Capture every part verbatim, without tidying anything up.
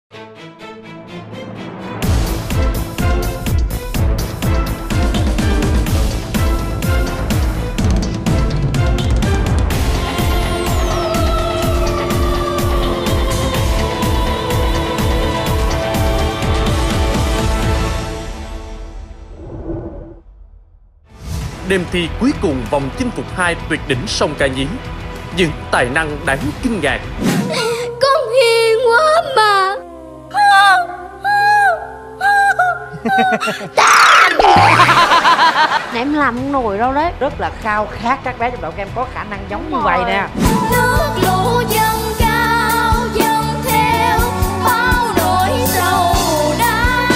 Đêm thi cuối cùng vòng chinh phục hai tuyệt đỉnh sông Ca Nhí. Những tài năng đáng kinh ngạc. Con hiền quá mà. Nè em làm không nổi đâu đấy. Rất là khao khát các bé trong đội em có khả năng giống Đúng như vậy nè. Nước lũ dâng cao dâng theo bao nỗi sầu đau.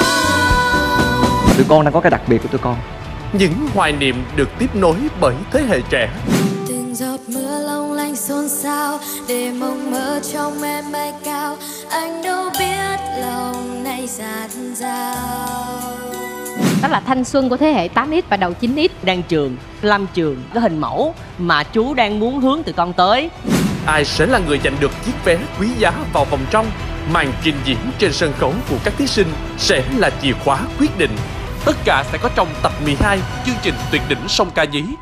Tụi con đang có cái đặc biệt của tụi con. Những hoài niệm được tiếp nối bởi thế hệ trẻ. Từng giọt mưa long lanh xôn xao để mộng mơ trong em bay cao. Anh đâu biết lòng này dạt dào. Đó là thanh xuân của thế hệ tám x và đầu chín x. Đang trường, lâm trường, cái hình mẫu mà chú đang muốn hướng tụi con tới. Ai sẽ là người giành được chiếc vé quý giá vào vòng trong? Màn trình diễn trên sân khấu của các thí sinh sẽ là chìa khóa quyết định. Tất cả sẽ có trong tập mười hai chương trình Tuyệt đỉnh sông Ca Nhí.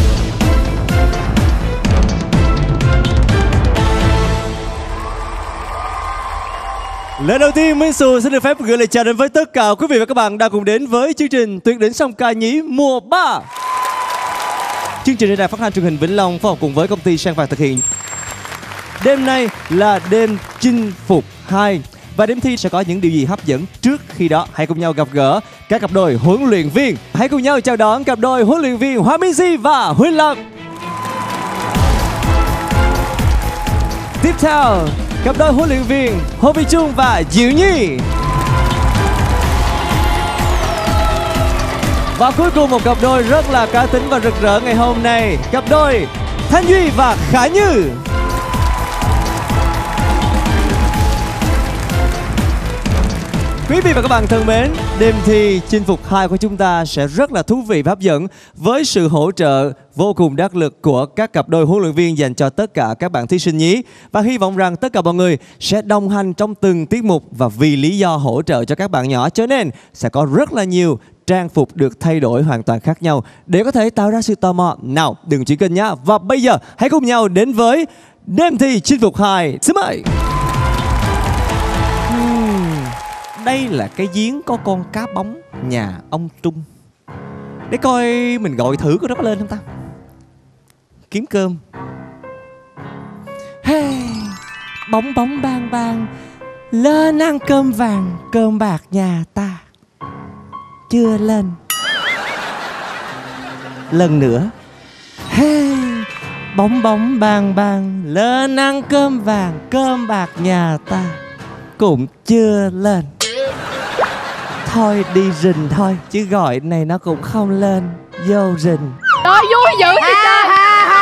Lần đầu tiên Minh Xù xin được phép gửi lời chào đến với tất cả quý vị và các bạn đang cùng đến với chương trình Tuyệt đỉnh sông Ca Nhí mùa ba. Chương trình đài phát thanh truyền hình Vĩnh Long phối hợp cùng với công ty Sang Vàng thực hiện. Đêm nay là đêm chinh phục hai. Và đêm thi sẽ có những điều gì hấp dẫn? Trước khi đó hãy cùng nhau gặp gỡ các cặp đôi huấn luyện viên. Hãy cùng nhau chào đón cặp đôi huấn luyện viên Hoa Minh Di và Huỳnh Lập. Tiếp theo, cặp đôi huấn luyện viên Hồ Vy Trung và Diệu Nhi. Và cuối cùng một cặp đôi rất là cá tính và rực rỡ ngày hôm nay, cặp đôi Thanh Duy và Khả Như. Quý vị và các bạn thân mến, đêm thi chinh phục hai của chúng ta sẽ rất là thú vị và hấp dẫn với sự hỗ trợ vô cùng đắc lực của các cặp đôi huấn luyện viên dành cho tất cả các bạn thí sinh nhí. Và hy vọng rằng tất cả mọi người sẽ đồng hành trong từng tiết mục và vì lý do hỗ trợ cho các bạn nhỏ cho nên sẽ có rất là nhiều trang phục được thay đổi hoàn toàn khác nhau để có thể tạo ra sự tò mò. Nào, đừng chuyển kênh nhá. Và bây giờ hãy cùng nhau đến với đêm thi chinh phục hai. Xin mời. Đây là cái giếng có con cá bóng nhà ông Trung. Để coi mình gọi thử có nó có lên không ta. Kiếm cơm. Hey, bóng bóng bang bang, lên ăn cơm vàng, cơm bạc nhà ta. Chưa lên. Lần nữa. Hey, bóng bóng bang bang, lên ăn cơm vàng, cơm bạc nhà ta. Cũng chưa lên. Thôi đi rình thôi, chứ gọi này nó cũng không lên. Vô rình. Trời vui dữ vậy trời.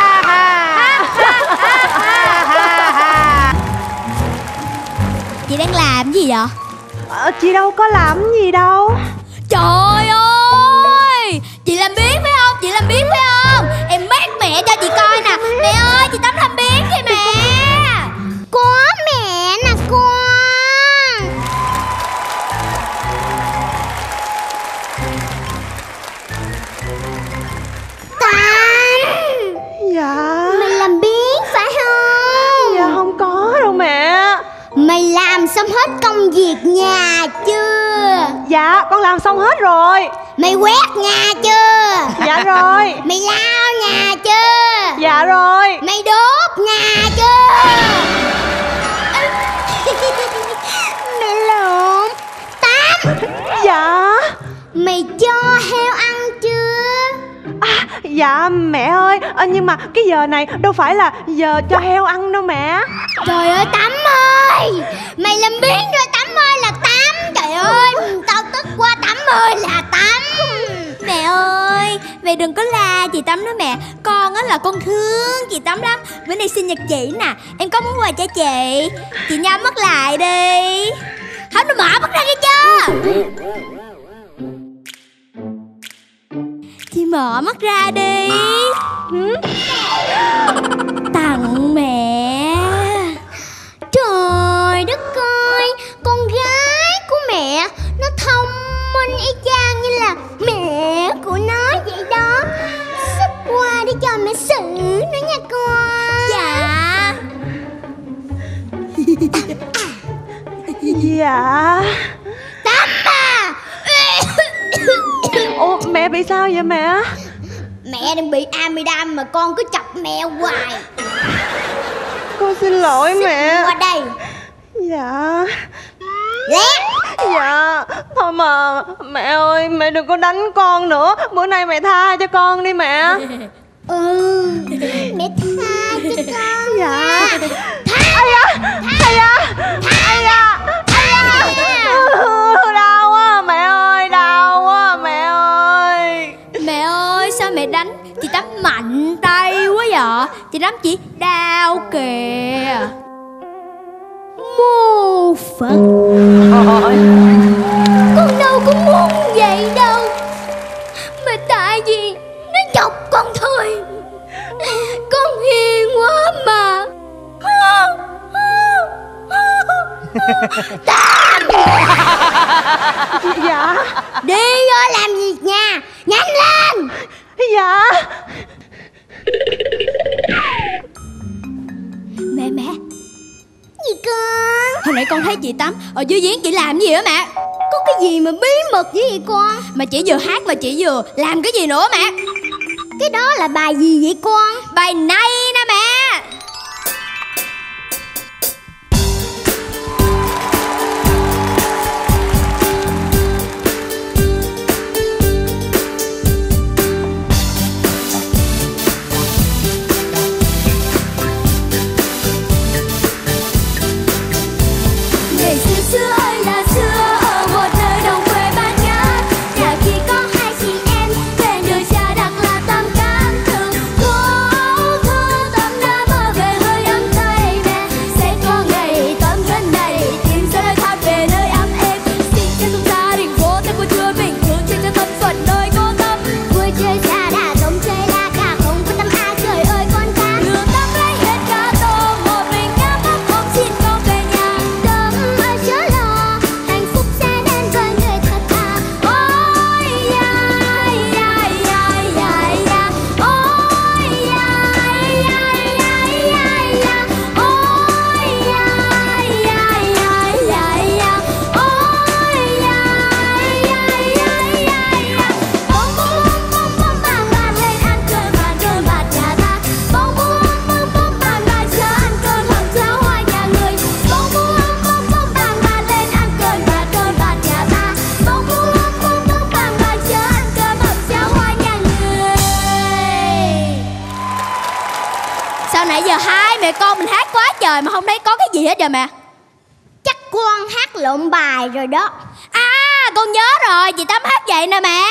Chị đang làm gì vậy? Ờ, chị đâu có làm gì đâu. Trời ơi, chị làm biến phải không? Chị làm biến phải không? Em mát mẹ cho chị coi nè. Mẹ ơi, chị Tắm làm biến kìa mẹ. Có mẹ nè con. Dạ. Mày làm biến phải không? Dạ không có đâu mẹ. Mày làm xong hết công việc nhà chưa? Dạ con làm xong hết rồi. Mày quét nhà chưa? Dạ rồi. Mày lau nhà chưa? Dạ rồi. Mày đốt nhà chưa? Mẹ lộn. Tám. Dạ. Mày cho heo ăn chưa? À, dạ mẹ ơi, à, nhưng mà cái giờ này đâu phải là giờ cho heo ăn đâu mẹ. Trời ơi Tắm ơi, mày làm biến rồi Tắm ơi là Tắm. Trời ơi, tao tức quá Tắm ơi là Tắm. Mẹ ơi, mẹ đừng có la chị Tắm đó mẹ. Con á là con thương chị Tắm lắm. Bữa nay sinh nhật chị nè, em có món quà cho chị. Chị nhắm mắt lại đi. Không, nó mở mắt ra nghe chưa? Chị mở mắt ra đi. Tặng mẹ. Trời đất ơi, Dạ. Tắm à. Ủa mẹ bị sao vậy mẹ? Mẹ đang bị amidam mà con cứ chọc mẹ hoài. Con xin lỗi mẹ. Qua đây. Dạ. Lẹ. Dạ. Thôi mà mẹ ơi, mẹ đừng có đánh con nữa. Bữa nay mẹ tha cho con đi mẹ. Ừ, mẹ tha cho con. Dạ. Tha. Ây da, ây da, ây da, ây da. Đau quá mẹ ơi, đau quá mẹ ơi. Mẹ ơi, sao mẹ đánh? Chị Tám mạnh tay quá vậy. Chị Tám chỉ đau kìa. Mô Phật. Con đâu có muốn vậy đâu, mà tại vì nó chọc con thôi. Con hiền quá mà. Tám. Dạ. Đi vô làm việc nha, nhanh lên. Dạ. Mẹ mẹ. Gì con? Hồi nãy con thấy chị Tám ở dưới giếng, chị làm gì hả mẹ? Có cái gì mà bí mật với vậy con? Mà chị vừa hát và chị vừa làm cái gì nữa mẹ? Cái đó là bài gì vậy con? Bài này nè mẹ. Con mình hát quá trời mà không thấy có cái gì hết rồi mẹ. Chắc con hát lộn bài rồi đó. À, con nhớ rồi, chị Tám hát vậy nè mẹ.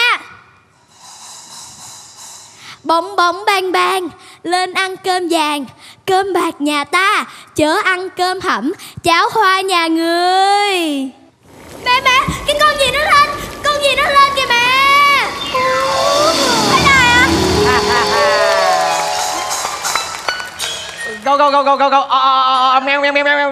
Bỗng bỗng bang bang, lên ăn cơm vàng, cơm bạc nhà ta, chớ ăn cơm hẩm, cháo hoa nhà người. Mẹ mẹ, cái con gì nó lên, con gì nó lên kìa mẹ. Cái này à? Go go go go go go. Ờ meo meo meo meo.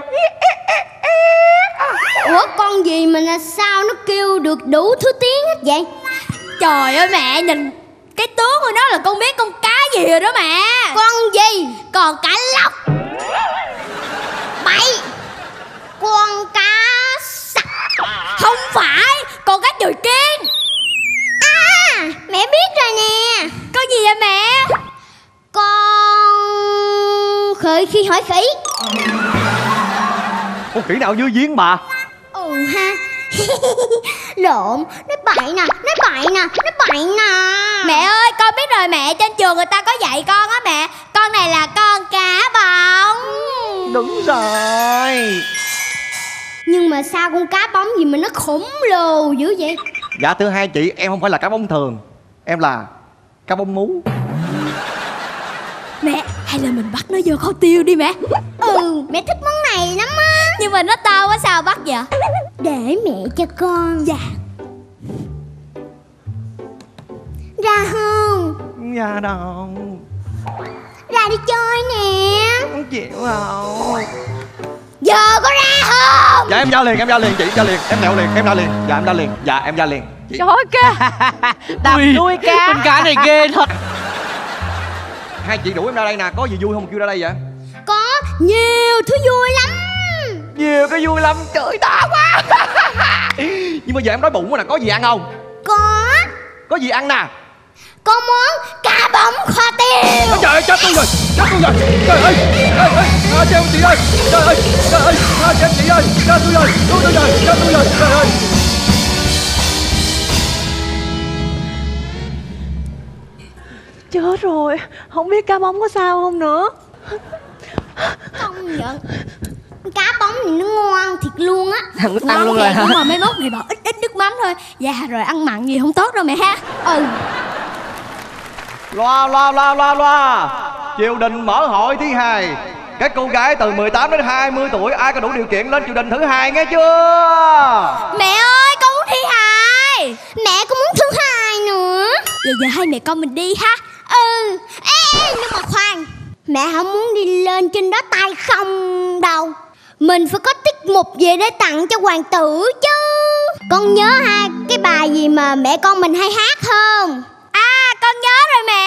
Ủa con gì mà là sao nó kêu được đủ thứ tiếng hết vậy? Trời ơi mẹ, nhìn cái tướng của nó là con biết con cá gì rồi đó mẹ. Con gì? Con cá lóc. Bậy. Con cá sặc. Không phải, con cá chùi kiên. À, mẹ biết rồi nè. Con gì vậy mẹ? Con khởi khi hỏi khỉ. Con khỉ nào dưới giếng bà? Ừ ha. Lộn, nói bậy nè, nói bậy nè, nói bậy nè. Mẹ ơi, con biết rồi mẹ, trên trường người ta có dạy con á mẹ. Con này là con cá bóng. Đúng rồi. Nhưng mà sao con cá bóng gì mà nó khổng lồ dữ vậy? Dạ thưa hai chị, em không phải là cá bóng thường, em là cá bóng mú. Mẹ, hay là mình bắt nó vô kho tiêu đi mẹ. Ừ, mẹ thích món này lắm á. Nhưng mà nó to quá sao bắt vậy? Để mẹ cho con. Dạ. Ra không? Dạ đâu. Ra đi chơi nè. Không chịu không? Giờ có ra không? Dạ em ra liền, em ra liền chị, ra liền, em lẹo liền, em ra liền. Dạ em ra liền, dạ em ra liền chị. Trời ơi cá. Đập nuôi cá. Con cá này ghê thật. Hai chị đuổi em ra đây nè, có gì vui không kêu ra đây vậy? Có nhiều thứ vui lắm. Nhiều cái vui lắm, trời đã quá. Nhưng mà giờ em đói bụng quá nè, có gì ăn không? Có. Có gì ăn nè? Có món cá bóng kho tiêu. Ôi trời ơi, chết tôi rồi, chết tôi rồi. Trời ơi, ơi ơi, à, treo chị ơi. Trời ơi, trời ơi, à, chết chị ơi, chết tôi rồi, tôi tôi rồi, chết tôi rồi, trời ơi. Chết rồi, không biết cá bóng có sao không nữa. Công nhận cá bóng thì nó ngon thiệt luôn á. Ăn, Ngon ăn luôn thiệt, rồi hả? nhưng mà mấy mốt này bỏ ít ít nước mắm thôi. Dạ rồi ăn mặn gì không tốt đâu mẹ ha. Ừ. Loa loa loa loa loa. Triều đình mở hội thứ hai. Các cô gái từ mười tám đến hai mươi tuổi ai có đủ điều kiện lên triều đình thứ hai nghe chưa? Mẹ ơi con muốn thi hài. Mẹ con muốn thứ hai nữa. Giờ giờ hai mẹ con mình đi ha. Ừ. Ê, ê nhưng mà khoan, mẹ không muốn đi lên trên đó tay không đâu. Mình phải có tiết mục gì để tặng cho hoàng tử chứ. Con nhớ ha cái bài gì mà mẹ con mình hay hát không? À con nhớ rồi mẹ.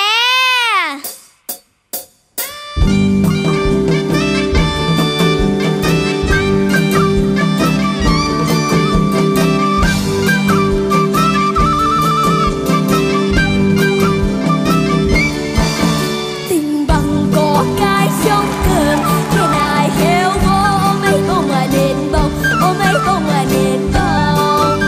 Tình bằng có cái trong cơn thế này heo vô ôm ấy không mà đền bông ôm ấy không mà đền bông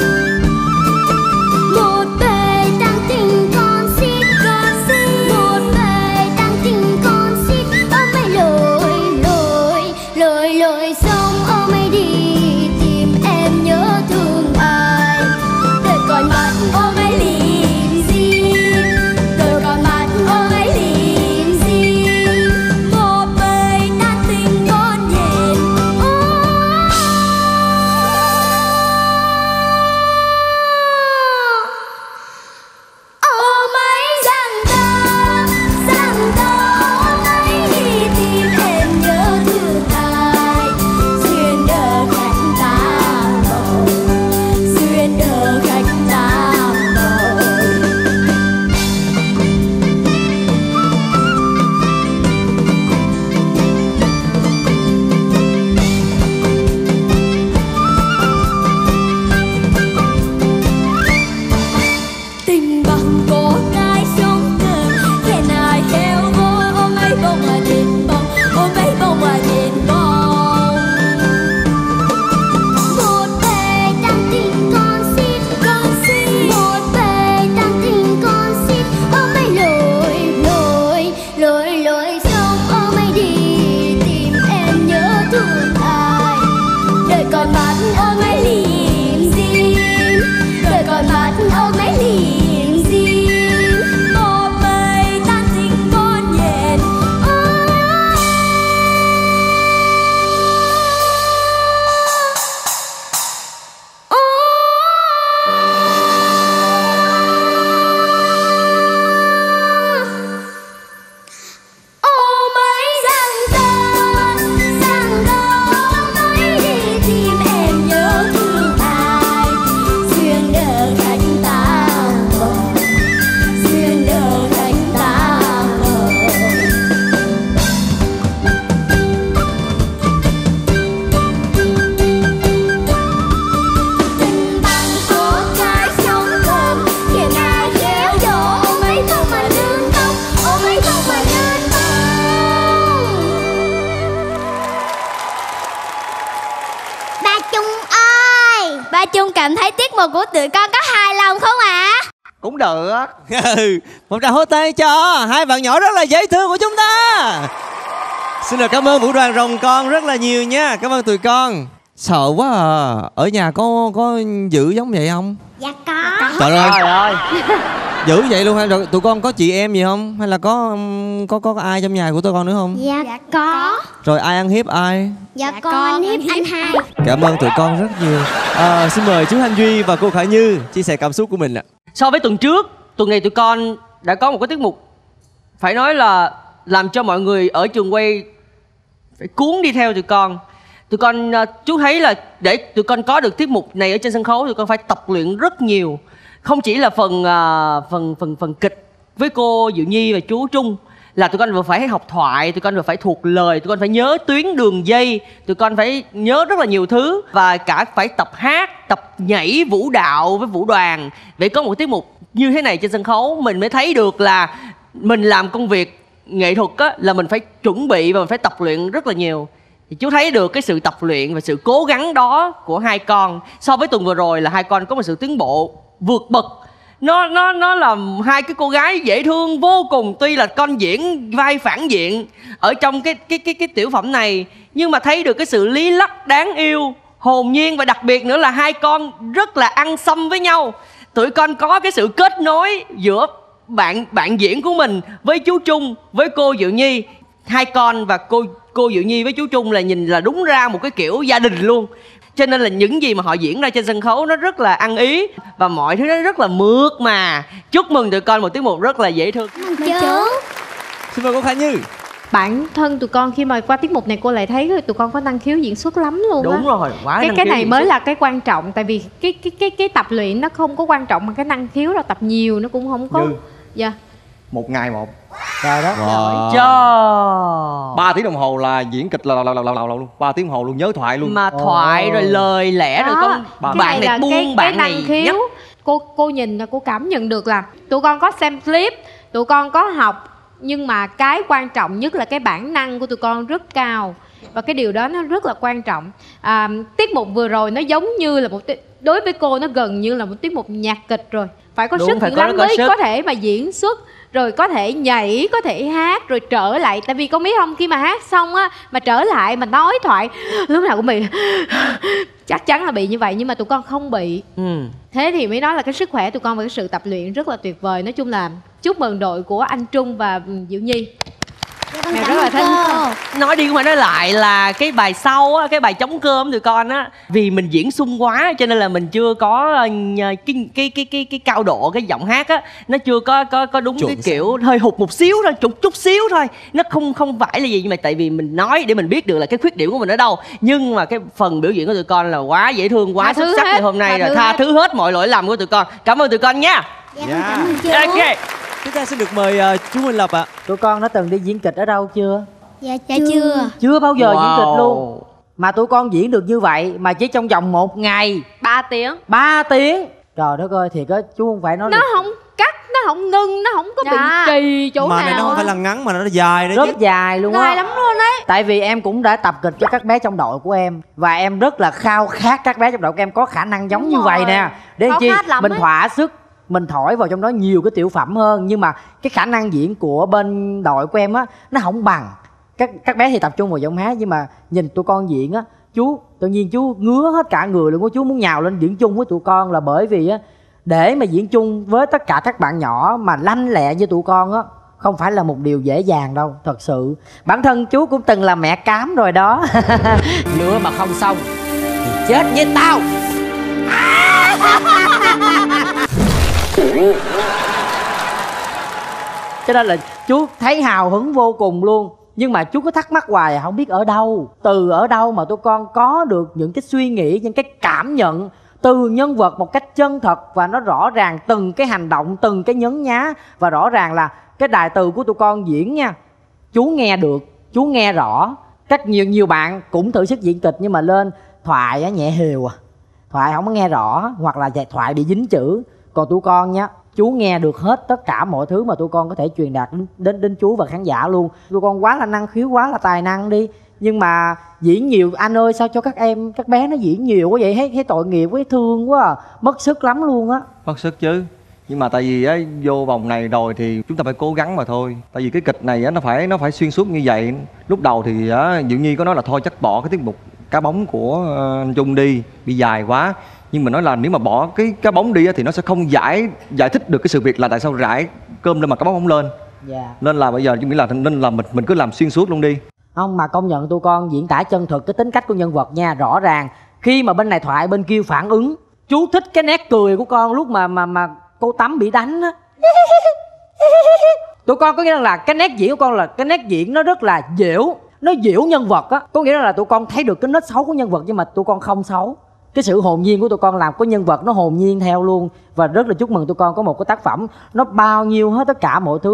Một bề đang tình con xít con xít. Một bề đang tình con xít. Ôm ấy lội lội lội lội sông. Ôm ấy đi tìm em nhớ thương ai. đời còn mắt ôm ấy liềm diêm đời còn mắt ôm ấy liềm diêm một bề đang tình con nhện ôm ấy rằng ta rằng ta ôm ấy đi tìm em nhớ thương ai xuyên đời khách ta mộng xuyên đời khách ta mộng tình bằng có cái sống cơn thế này heo vô ôm ấy bông mà đền bông ôm ấy bông mà đền bông Một bề đang tình con xít con xít. Một bề đang tình con xít. Ôm ấy lội lội lội lội sông. Ôm ấy đi tìm em nhớ thương ai. đời còn mắt ôm ấy liềm diêm đời còn mắt ôm ấy liềm diêm một bề đang tình con nhện ôm ấy rằng ta rằng ta ôm ấy đi tìm em nhớ thương ai xuyên đời khách ta mộng xuyên đời khách ta mộng tình bằng có cái trong cơn kìa ngài khéo vô ôm ấy không mà nương tóc ôm ấy không mà nương tóc Ba Trung ơi, ba Trung cảm thấy tiết mục của tụi con có hài lòng không ạ? Cũng được. Ừ, một tràng hô tay cho hai bạn nhỏ rất là dễ thương của chúng ta. Xin được cảm ơn Vũ Đoàn Rồng Con rất là nhiều nha. Cảm ơn tụi con. Sợ quá à. Ở nhà có có giữ giống vậy không? Dạ có. Trời ơi, Trời ơi. giữ vậy luôn hay? Rồi tụi con có chị em gì không? Hay là có có có ai trong nhà của tụi con nữa không? Dạ, có. Rồi ai ăn hiếp ai? Dạ, con anh hiếp anh hai. Cảm ơn tụi con rất nhiều. À, xin mời chú Thanh Duy và cô Khải Như chia sẻ cảm xúc của mình ạ. So với tuần trước, tuần này tụi con đã có một cái tiết mục phải nói là làm cho mọi người ở trường quay phải cuốn đi theo tụi con. Tụi con à, chú thấy là để tụi con có được tiết mục này ở trên sân khấu, tụi con phải tập luyện rất nhiều. Không chỉ là phần à, phần phần phần kịch với cô Diệu Nhi và chú Trung, là tụi con vừa phải học thoại, tụi con vừa phải thuộc lời, tụi con phải nhớ tuyến đường dây, tụi con phải nhớ rất là nhiều thứ, và cả phải tập hát, tập nhảy vũ đạo với vũ đoàn. Để có một tiết mục như thế này trên sân khấu, mình mới thấy được là mình làm công việc nghệ thuật á, là mình phải chuẩn bị và mình phải tập luyện rất là nhiều. Thì chú thấy được cái sự tập luyện và sự cố gắng đó của hai con. So với tuần vừa rồi là hai con có một sự tiến bộ vượt bậc. Nó nó nó là hai cái cô gái dễ thương vô cùng. Tuy là con diễn vai phản diện ở trong cái cái cái cái tiểu phẩm này, nhưng mà thấy được cái sự lý lắc đáng yêu, hồn nhiên, và đặc biệt nữa là hai con rất là ăn xâm với nhau. Tụi con có cái sự kết nối giữa bạn bạn diễn của mình với chú Trung, với cô Diệu Nhi. Hai con và cô cô Diệu Nhi với chú Trung là nhìn là đúng ra một cái kiểu gia đình luôn. Cho nên là những gì mà họ diễn ra trên sân khấu nó rất là ăn ý, và mọi thứ nó rất là mượt mà. Chúc mừng tụi con một tiết mục rất là dễ thương. Chú. Xin mời cô Khả Như. Bản thân tụi con khi mà qua tiết mục này cô lại thấy tụi con có năng khiếu diễn xuất lắm luôn á. Đúng rồi, quá Cái năng cái khiếu này diễn mới xuất. là cái quan trọng, tại vì cái cái cái cái tập luyện nó không có quan trọng mà cái năng khiếu rồi, tập nhiều nó cũng không có. Như. Dạ. Một ngày một. Trời đó. Wow. Cho Ba tiếng đồng hồ là diễn kịch là là là là, là, là luôn. Ba tiếng đồng hồ luôn, nhớ thoại luôn. mà thoại rồi lời lẽ rồi con Ba- bạn cái này là buông, cái, bạn cái này năng khiếu. nhấp. Cô cô nhìn là cô cảm nhận được là tụi con có xem clip, tụi con có học, nhưng mà cái quan trọng nhất là cái bản năng của tụi con rất cao, và cái điều đó nó rất là quan trọng. À, tiết mục vừa rồi nó giống như là một tiết, đối với cô nó gần như là một tiết mục nhạc kịch rồi, phải có Đúng, sức phải dữ có- lắm có mới sức. có thể mà diễn xuất, rồi có thể nhảy, có thể hát, rồi trở lại. Tại vì con biết không, khi mà hát xong á mà trở lại mà nói thoại lúc nào cũng bị chắc chắn là bị như vậy, nhưng mà tụi con không bị. Ừ. Thế thì mới nói là cái sức khỏe tụi con và cái sự tập luyện rất là tuyệt vời. Nói chung là chúc mừng đội của anh Trung và Diệu Nhi. Con Mẹ cảm rất là ơn thích. cô. Nói đi cũng phải nói lại là cái bài sau á, cái bài trống cơm tụi con á, vì mình diễn sung quá cho nên là mình chưa có ờ, cái cái cái cái cái cao độ cái giọng hát á, nó chưa có có có đúng Chuẩn cái kiểu, hơi hụt một xíu thôi, chút chút xíu thôi. Nó không không phải là gì, nhưng mà tại vì mình nói để mình biết được là cái khuyết điểm của mình ở đâu. Nhưng mà cái phần biểu diễn của tụi con là quá dễ thương, quá Tha xuất thứ sắc hết, ngày hôm nay tha rồi, thứ tha hết. thứ hết mọi lỗi lầm của tụi con. Cảm ơn tụi con nha. Dạ con cảm ơn chú. Ok. Chúng ta xin được mời ờ, chú Minh Lập ạ. Tụi con đã từng đi diễn kịch ở đâu chưa? Dạ chưa. Chưa bao giờ diễn Wow. kịch luôn. Mà tụi con diễn được như vậy mà chỉ trong vòng một ngày ba tiếng. ba tiếng. Trời đất ơi, thiệt á, chú không phải nói Nó được. không cắt, nó không ngưng, nó không có Dạ. bị trì chỗ Mà nào. này nó không á. phải là ngắn mà nó dài đấy chứ. Rất dài luôn á. Dài lắm luôn đấy. Tại vì em cũng đã tập kịch cho các bé trong đội của em, và em rất là khao khát các bé trong đội của em có khả năng giống Đúng như rồi. vậy nè. Để Khao chi khát lắm mình ấy. thỏa sức, mình thổi vào trong đó nhiều cái tiểu phẩm hơn. Nhưng mà cái khả năng diễn của bên đội của em á, nó không bằng. Các các bé thì tập trung vào giọng hát, nhưng mà nhìn tụi con diễn á, chú tự nhiên chú ngứa hết cả người luôn á. Chú muốn nhào lên diễn chung với tụi con là bởi vì á, để mà diễn chung với tất cả các bạn nhỏ mà lanh lẹ như tụi con á, không phải là một điều dễ dàng đâu, thật sự. Bản thân chú cũng từng là mẹ cám rồi đó. Lửa mà không xong thì chết với tao. Cho nên là chú thấy hào hứng vô cùng luôn. Nhưng mà chú có thắc mắc hoài à, không biết ở đâu, từ ở đâu mà tụi con có được những cái suy nghĩ, những cái cảm nhận từ nhân vật một cách chân thật, và nó rõ ràng từng cái hành động, từng cái nhấn nhá. Và rõ ràng là cái đài từ của tụi con diễn nha, chú nghe được, chú nghe rõ. Các nhiều nhiều bạn cũng thử sức diễn kịch nhưng mà lên thoại á, nhẹ hều à, thoại không có nghe rõ, hoặc là thoại bị dính chữ. Còn tụi con nhá, chú nghe được hết tất cả mọi thứ mà tụi con có thể truyền đạt đến, đến đến chú và khán giả luôn. Tụi con quá là năng khiếu, quá là tài năng đi. Nhưng mà diễn nhiều, anh ơi sao cho các em, các bé nó diễn nhiều quá vậy, thấy, thấy tội nghiệp, thấy thương quá à. Mất sức lắm luôn á. Mất sức chứ. Nhưng mà tại vì á, vô vòng này rồi thì chúng ta phải cố gắng mà thôi. Tại vì cái kịch này á, nó phải nó phải xuyên suốt như vậy. Lúc đầu thì á, Diệu Nhi có nói là thôi chắc bỏ cái tiết mục cá bóng của ờ, anh Trung đi, bị dài quá. Nhưng mà nói là nếu mà bỏ cái cá bóng đi á, thì nó sẽ không giải giải thích được cái sự việc là tại sao rải cơm lên mà cá bóng không lên. Dạ. Nên là bây giờ chúng nghĩ là nên là mình mình cứ làm xuyên suốt luôn đi. Không, mà công nhận tụi con diễn tả chân thực cái tính cách của nhân vật nha, rõ ràng. Khi mà bên này thoại bên kia phản ứng, chú thích cái nét cười của con lúc mà mà mà cô Tắm bị đánh á. Tụi con có nghĩa là cái nét diễn của con là cái nét diễn nó rất là dẻo, nó dẻo nhân vật á. Có nghĩa là tụi con thấy được cái nét xấu của nhân vật nhưng mà tụi con không xấu. Cái sự hồn nhiên của tụi con làm có nhân vật nó hồn nhiên theo luôn. Và rất là chúc mừng tụi con có một cái tác phẩm nó bao nhiêu hết tất cả mọi thứ.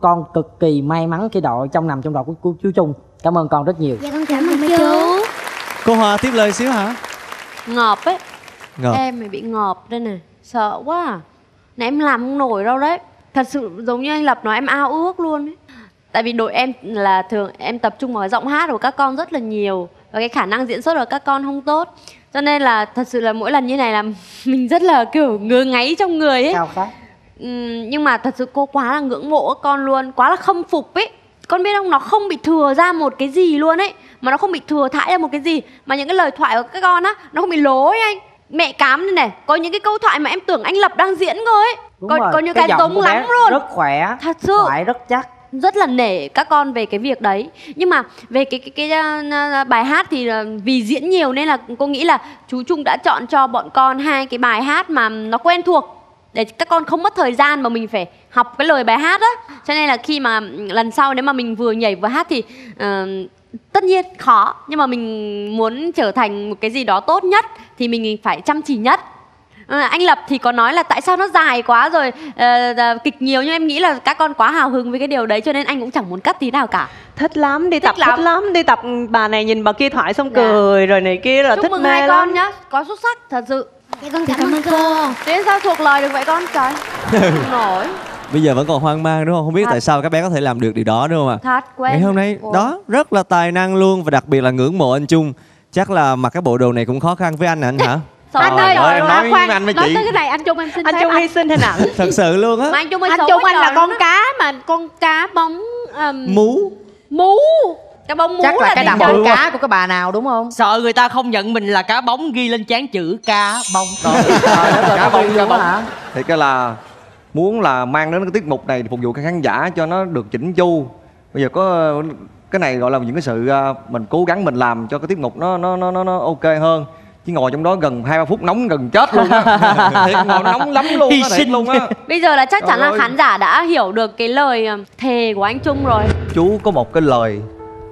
Con cực kỳ may mắn khi đội trong nằm trong đội của, của chú Trung. Cảm ơn con rất nhiều. Dạ con cảm ơn chú. Cô Hòa tiếp lời xíu hả? Ngợp ấy. Ngợp. Em mày bị ngợp đây nè. Sợ quá à. Này em làm không nổi đâu đấy. Thật sự giống như anh Lập nói, em ao ước luôn ấy. Tại vì đội em là thường em tập trung vào giọng hát của các con rất là nhiều, và cái khả năng diễn xuất của các con không tốt. Cho nên là thật sự là mỗi lần như này là mình rất là kiểu ngứa ngáy trong người ấy. Cao khác. Uhm, nhưng mà thật sự cô quá là ngưỡng mộ các con luôn, quá là khâm phục ấy. Con biết không, nó không bị thừa ra một cái gì luôn ấy. Mà nó không bị thừa thãi ra một cái gì. Mà những cái lời thoại của các con á, nó không bị lố ấy anh. Mẹ cám đây này, có những cái câu thoại mà em tưởng anh Lập đang diễn cơ ấy. Có, có những cái, cái giống lắm luôn. Rất khỏe. Thật sự. Thoại rất chắc. Rất là nể các con về cái việc đấy. Nhưng mà về cái cái cái, cái uh, bài hát thì uh, vì diễn nhiều nên là cô nghĩ là chú Trung đã chọn cho bọn con hai cái bài hát mà nó quen thuộc, để các con không mất thời gian mà mình phải học cái lời bài hát á. Cho nên là khi mà lần sau nếu mà mình vừa nhảy vừa hát thì uh, tất nhiên khó, nhưng mà mình muốn trở thành một cái gì đó tốt nhất thì mình phải chăm chỉ nhất. À, anh Lập thì có nói là tại sao nó dài quá rồi, uh, kịch nhiều, nhưng em nghĩ là các con quá hào hứng với cái điều đấy cho nên anh cũng chẳng muốn cắt tí nào cả. Thích lắm, đi Thích tập lắm. thích lắm, đi tập bà này nhìn bà kia thoại xong Dạ. cười rồi này kia là Chúc thích mừng mê hai lắm. con nhá, có xuất sắc thật sự. Dạ con cảm, cảm ơn cô. Thế sao thuộc lời được vậy con trời? Không nổi. Bây giờ vẫn còn hoang mang đúng không? Không biết Thật. tại sao các bé có thể làm được điều đó đúng không ạ? Thật quen. Ngày hôm nay Ủa. đó rất là tài năng luôn, và đặc biệt là ngưỡng mộ anh Trung. Chắc là mặc cái bộ đồ này cũng khó khăn với anh hả anh hả? Sao Anh trời ơi, ơi, em à, nói với khoan, anh với nói chị. tới cái này anh Trung em xin Anh phép Trung anh. hy sinh thế nào? Thật sự luôn Mà á. anh Trung ơi, Anh xấu Trung quá anh là trời con luôn á. cá mà con cá bóng um, Mú. mú. Cái bông mú Chắc là cái gì đầm trời? bự cá của cái bà nào đúng không? Sợ người ta không nhận mình là cá bóng, ghi lên trán chữ cá bóng. Trời đất ơi, Cá có bóng, video cá đó bóng. hả? Thì cái là muốn là mang đến cái tiết mục này để phục vụ các khán giả cho nó được chỉnh chu. Bây giờ có cái này gọi là những cái sự à, mình cố gắng mình làm cho cái tiết mục nó nó nó nó, nó ok hơn. Chứ ngồi trong đó gần hai ba phút nóng gần chết luôn á. Thiệt, ngồi nóng lắm luôn á, thiệt luôn á. Bây giờ là chắc chắn Trời là ơi. khán giả đã hiểu được cái lời ờ, thề của anh Trung rồi. Chú có một cái lời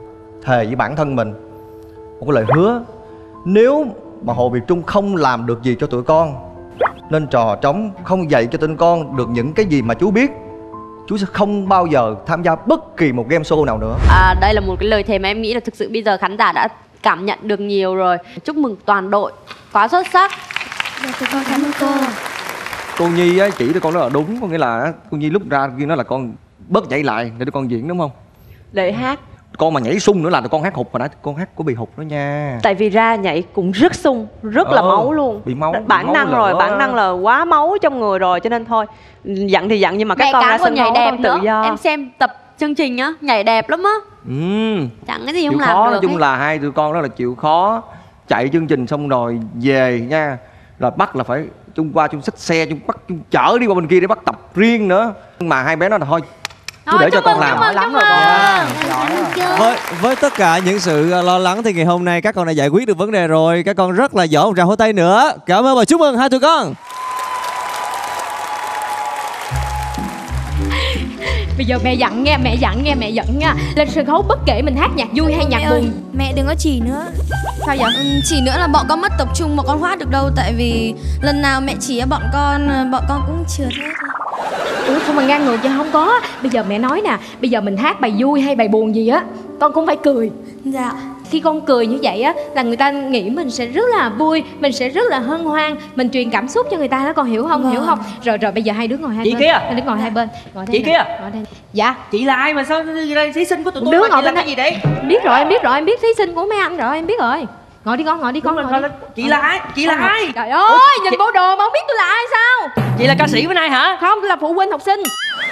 thề với bản thân mình, một cái lời hứa, nếu mà Hồ Việt Trung không làm được gì cho tụi con, nên trò trống không dạy cho tụi con được những cái gì mà chú biết, chú sẽ không bao giờ tham gia bất kỳ một game show nào nữa. À, đây là một cái lời thề mà em nghĩ là thực sự bây giờ khán giả đã cảm nhận được nhiều rồi. Chúc mừng toàn đội, quá xuất sắc. Dạ tụi con cảm ơn cô. Cô Nhi á, chỉ cho con đó là đúng, có nghĩa là cô Nhi lúc ra kia nói là con bớt dậy lại để tụi con diễn đúng không? Để hát. Con mà nhảy sung nữa là tụi con hát hụt, mà đã con hát của bị hụt đó nha. Tại vì ra nhảy cũng rất sung, rất là Ờ, máu luôn. bị máu, bị Bản máu năng là rồi, nó- bản năng là quá máu trong người rồi, cho nên thôi dặn thì dặn, nhưng mà các Mẹ con ra Cám còn sân nhảy khấu đẹp con tự nữa. do. Em xem tập chương trình á, nhảy đẹp lắm á. Ừ. Chẳng cái gì Chịu không khó, làm được nói chung hết. là hai tụi con đó là chịu khó chạy chương trình xong rồi về nha, là bắt là phải chung qua chung xách xe chung bắt chung chở đi qua bên kia để bắt tập riêng nữa. Nhưng mà hai bé nói là thôi cứ Thôi, để cho chúc con mừng, làm. chúc mừng, lắm chúc rồi mừng. con. Cảm ơn chú. Với với tất cả những sự uh, lo lắng thì ngày hôm nay các con đã giải quyết được vấn đề rồi. Các con rất là giỏi, một tràng hỗ tay nữa. Cảm ơn và chúc mừng hai tụi con. Bây giờ mẹ dặn nghe, mẹ dặn nghe, mẹ dặn nha. Lên sân khấu bất kể mình hát nhạc vui hay nhạc Mẹ ơi, buồn. mẹ đừng có chỉ nữa. Sao vậy? Ừ, chỉ nữa là bọn con mất tập trung, bọn con hát được đâu. Tại vì lần nào mẹ chỉ bọn con, bọn con cũng trượt hết. Ủa sao mà ngang ngược chứ, không có. Bây giờ mẹ nói nè, bây giờ mình hát bài vui hay bài buồn gì á, con cũng phải cười. Dạ. Khi con cười như vậy á là người ta nghĩ mình sẽ rất là vui, mình sẽ rất là hân hoan, mình truyền cảm xúc cho người ta đó, con hiểu không? Vâng. Hiểu không? Rồi rồi bây giờ hai đứa ngồi hai Chị bên. kia. Hai đứa ngồi hai bên. Ngồi đây Chị nè, kia. ngồi đây. Dạ, Chị là ai mà sao thí sinh của tụi tôi Đứa mà ngồi chị làm bên cái gì đấy? biết rồi, em biết rồi, em biết thí sinh của mấy anh rồi, em biết rồi. Ngồi đi con, ngồi đi con, Đúng ngồi rồi, đi. chị là ai? Chị là ai? Trời ơi, nhìn bộ đồ mà không biết tôi là ai sao? Chị là ca sĩ bên ai hả? Không, tôi là phụ huynh học sinh.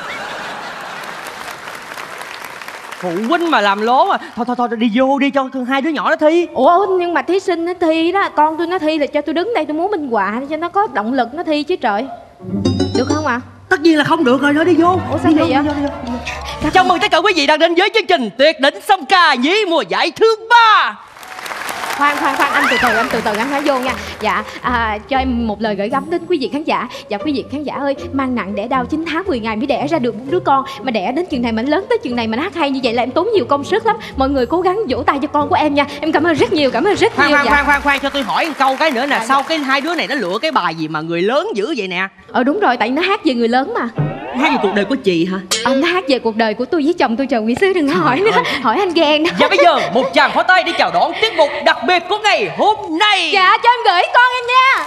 Phụ huynh mà làm lố mà. Thôi thôi thôi đi vô đi cho hai đứa nhỏ nó thi. Ủa nhưng mà thí sinh nó thi đó, con tôi nó thi là cho tôi đứng đây tôi muốn minh họa cho nó có động lực nó thi chứ trời. Được không ạ? À? Tất nhiên là không được rồi, thôi đi vô. Ủa sao đi vậy? vô, đi vô, đi vô. Chào mừng tất cả quý vị đang đến với chương trình Tuyệt đỉnh song ca nhí mùa giải thứ ba. Khoan khoan khoan, anh từ từ, anh từ từ anh hãy vô nha. Dạ, à, cho em một lời gửi gắm đến quý vị khán giả. Dạ quý vị khán giả ơi, mang nặng đẻ đau chín tháng mười ngày mới đẻ ra được một đứa con. Mà đẻ đến chừng này mà lớn tới chừng này mà nó hát hay như vậy là em tốn nhiều công sức lắm. Mọi người cố gắng vỗ tay cho con của em nha. Em cảm ơn rất nhiều, cảm ơn rất Khoan nhiều. khoan Dạ. khoan khoan khoan cho tôi hỏi một câu cái nữa nè. Sao cái hai đứa này nó lựa cái bài gì mà người lớn dữ vậy nè? Ờ đúng rồi, tại nó hát về người lớn mà. hát về cuộc đời của chị hả? Anh hát về cuộc đời của tôi với chồng tôi Trần Mỹ Sư, đừng có hỏi nữa. Hỏi anh ghen đó. Và bây giờ một tràng pháo tay để chào đón tiết mục đặc biệt của ngày hôm nay. Dạ cho em gửi con em nha.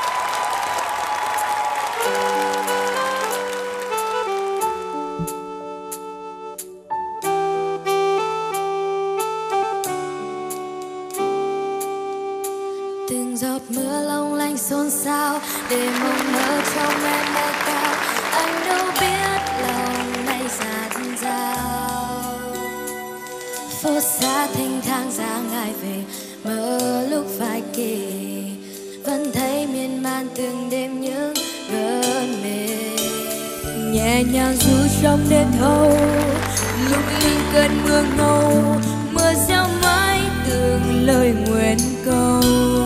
Từng giọt mưa long lanh xôn xao để mong mơ trong em bay cao. Anh đâu biết lòng này dạt dào. Phố xa thanh thang ra ngài về mơ lúc phải kể. Vẫn thấy miên man từng đêm những cơn mê. Nhẹ nhàng ru trong đêm thâu lung linh cơn mưa ngâu. Mưa gieo mãi từng lời nguyện cầu.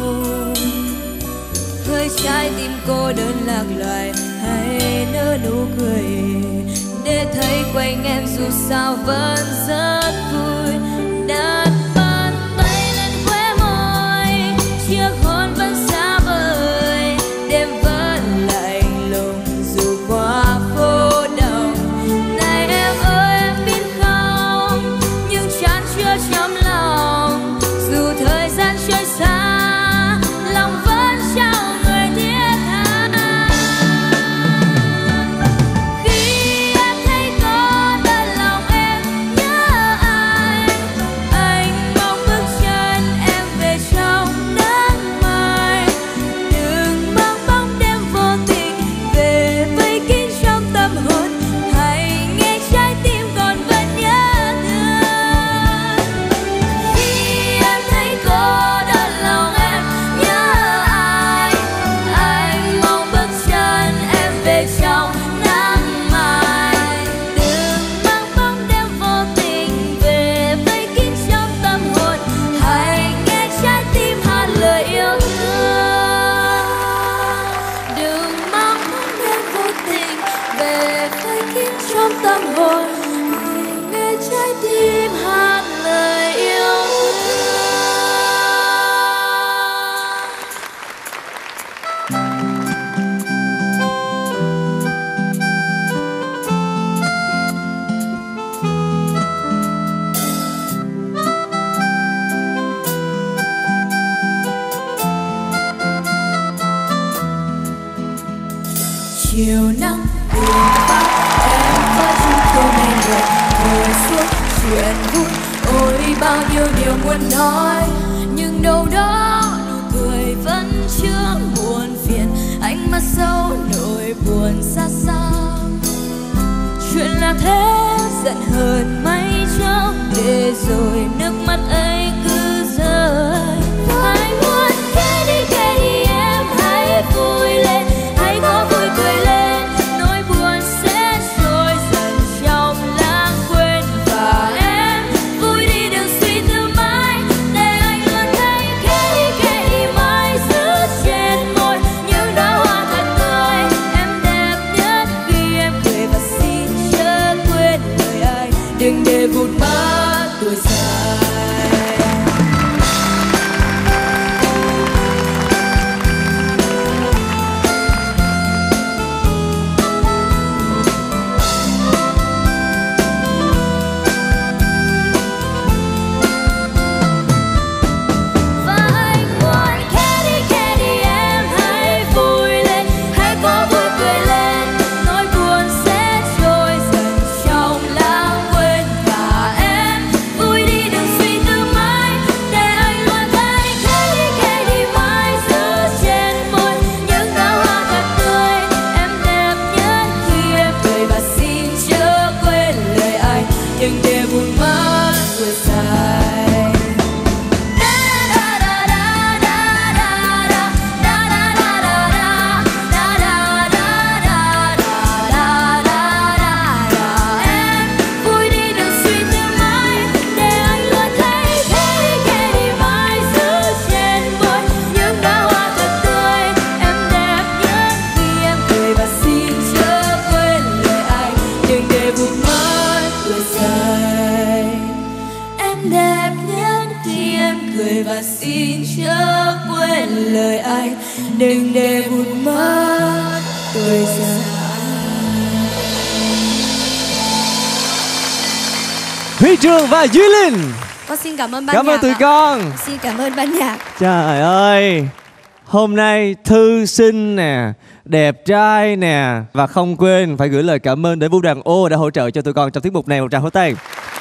Hơi trái tim cô đơn lạc loài hay nở nụ cười để thấy quanh em dù sao vẫn rất vui. Đặt bàn tay lên khóe môi chiếc hôn vẫn xa vời. Đêm vẫn lạnh lùng dù qua phố đông. Này em ơi em biết không, nhưng chán chưa trong lòng. Dù thời gian trôi xa lòng vẫn trao người thiết tha. Khi em thấy có đợi lòng em nhớ ai, anh mong bước chân em về trong nắng mai. Đừng mang bóng đêm vô tình về vây kín trong tâm hồn. Hãy nghe trái tim còn vẫn nhớ thương. Khi em thấy có đợi lòng em nhớ ai, anh mong bước chân em về trong nắng mai. Đừng mang bóng đêm vô tình về vây kín trong tâm hồn. Hãy nghe trái tim hát lời yêu thương. Đừng mang bóng đêm vô tình về vây kín trong tâm hồn. Hãy nghe trái tim hát lời yêu thương. Chiều nắng buồn bã em với chung câu này rồi ngồi xuống chuyện vui. Ôi bao nhiêu điều muốn nói nhưng đâu đó nụ cười vẫn chứa buồn phiền. Ánh mắt sâu nỗi buồn xa xa. Chuyện là thế giận hờn mấy chốc để rồi nước mắt ấy cứ rơi. Anh muốn kể đi kể đi em hãy vui lên. Hãy có vui cười lên, nỗi buồn sẽ trôi dần trong lãng quên. Và em vui đi đừng suy tư mãi, để anh luôn thấy kể đi kể đi mãi. Giữ trên môi những đóa hoa thật tươi. Em đẹp nhất khi em cười và xin chớ quên lời anh. Đừng để vụt mất tuổi dài. Và anh muốn kể đi kể đi em hãy vui lên. Hãy có vui cười lên, nỗi buồn sẽ trôi dần trong lãng quên. Và em vui đi đừng suy tư mãi, để anh luôn thấy kể đi kể đi mãi. Giữ trên môi những đóa hoa thật tươi. Em đẹp nhất khi em cười và xin chớ quên lời anh. Đừng để buồn mất tuổi dài. Em vui đi đừng suy tư mãi, để anh luôn thấy kể đi kể đi mãi. Giữ trên môi những đóa hoa thật tươi. Em đẹp nhất khi em cười và xin chớ quên lời anh. Đừng để vụt mất tuổi dài. Em đẹp nhất khi em cười và xin chớ quên lời anh. Đừng để vụt mất tuổi dài. Huy Trường và Duy Linh. Con xin cảm ơn ban Cảm nhạc ơn tụi ạ. con. Xin cảm ơn ban nhạc. Trời ơi, hôm nay thư sinh nè, đẹp trai nè, và không quên phải gửi lời cảm ơn đến Vũ Đoàn O đã hỗ trợ cho tụi con trong tiết mục này. Một tràng pháo tay.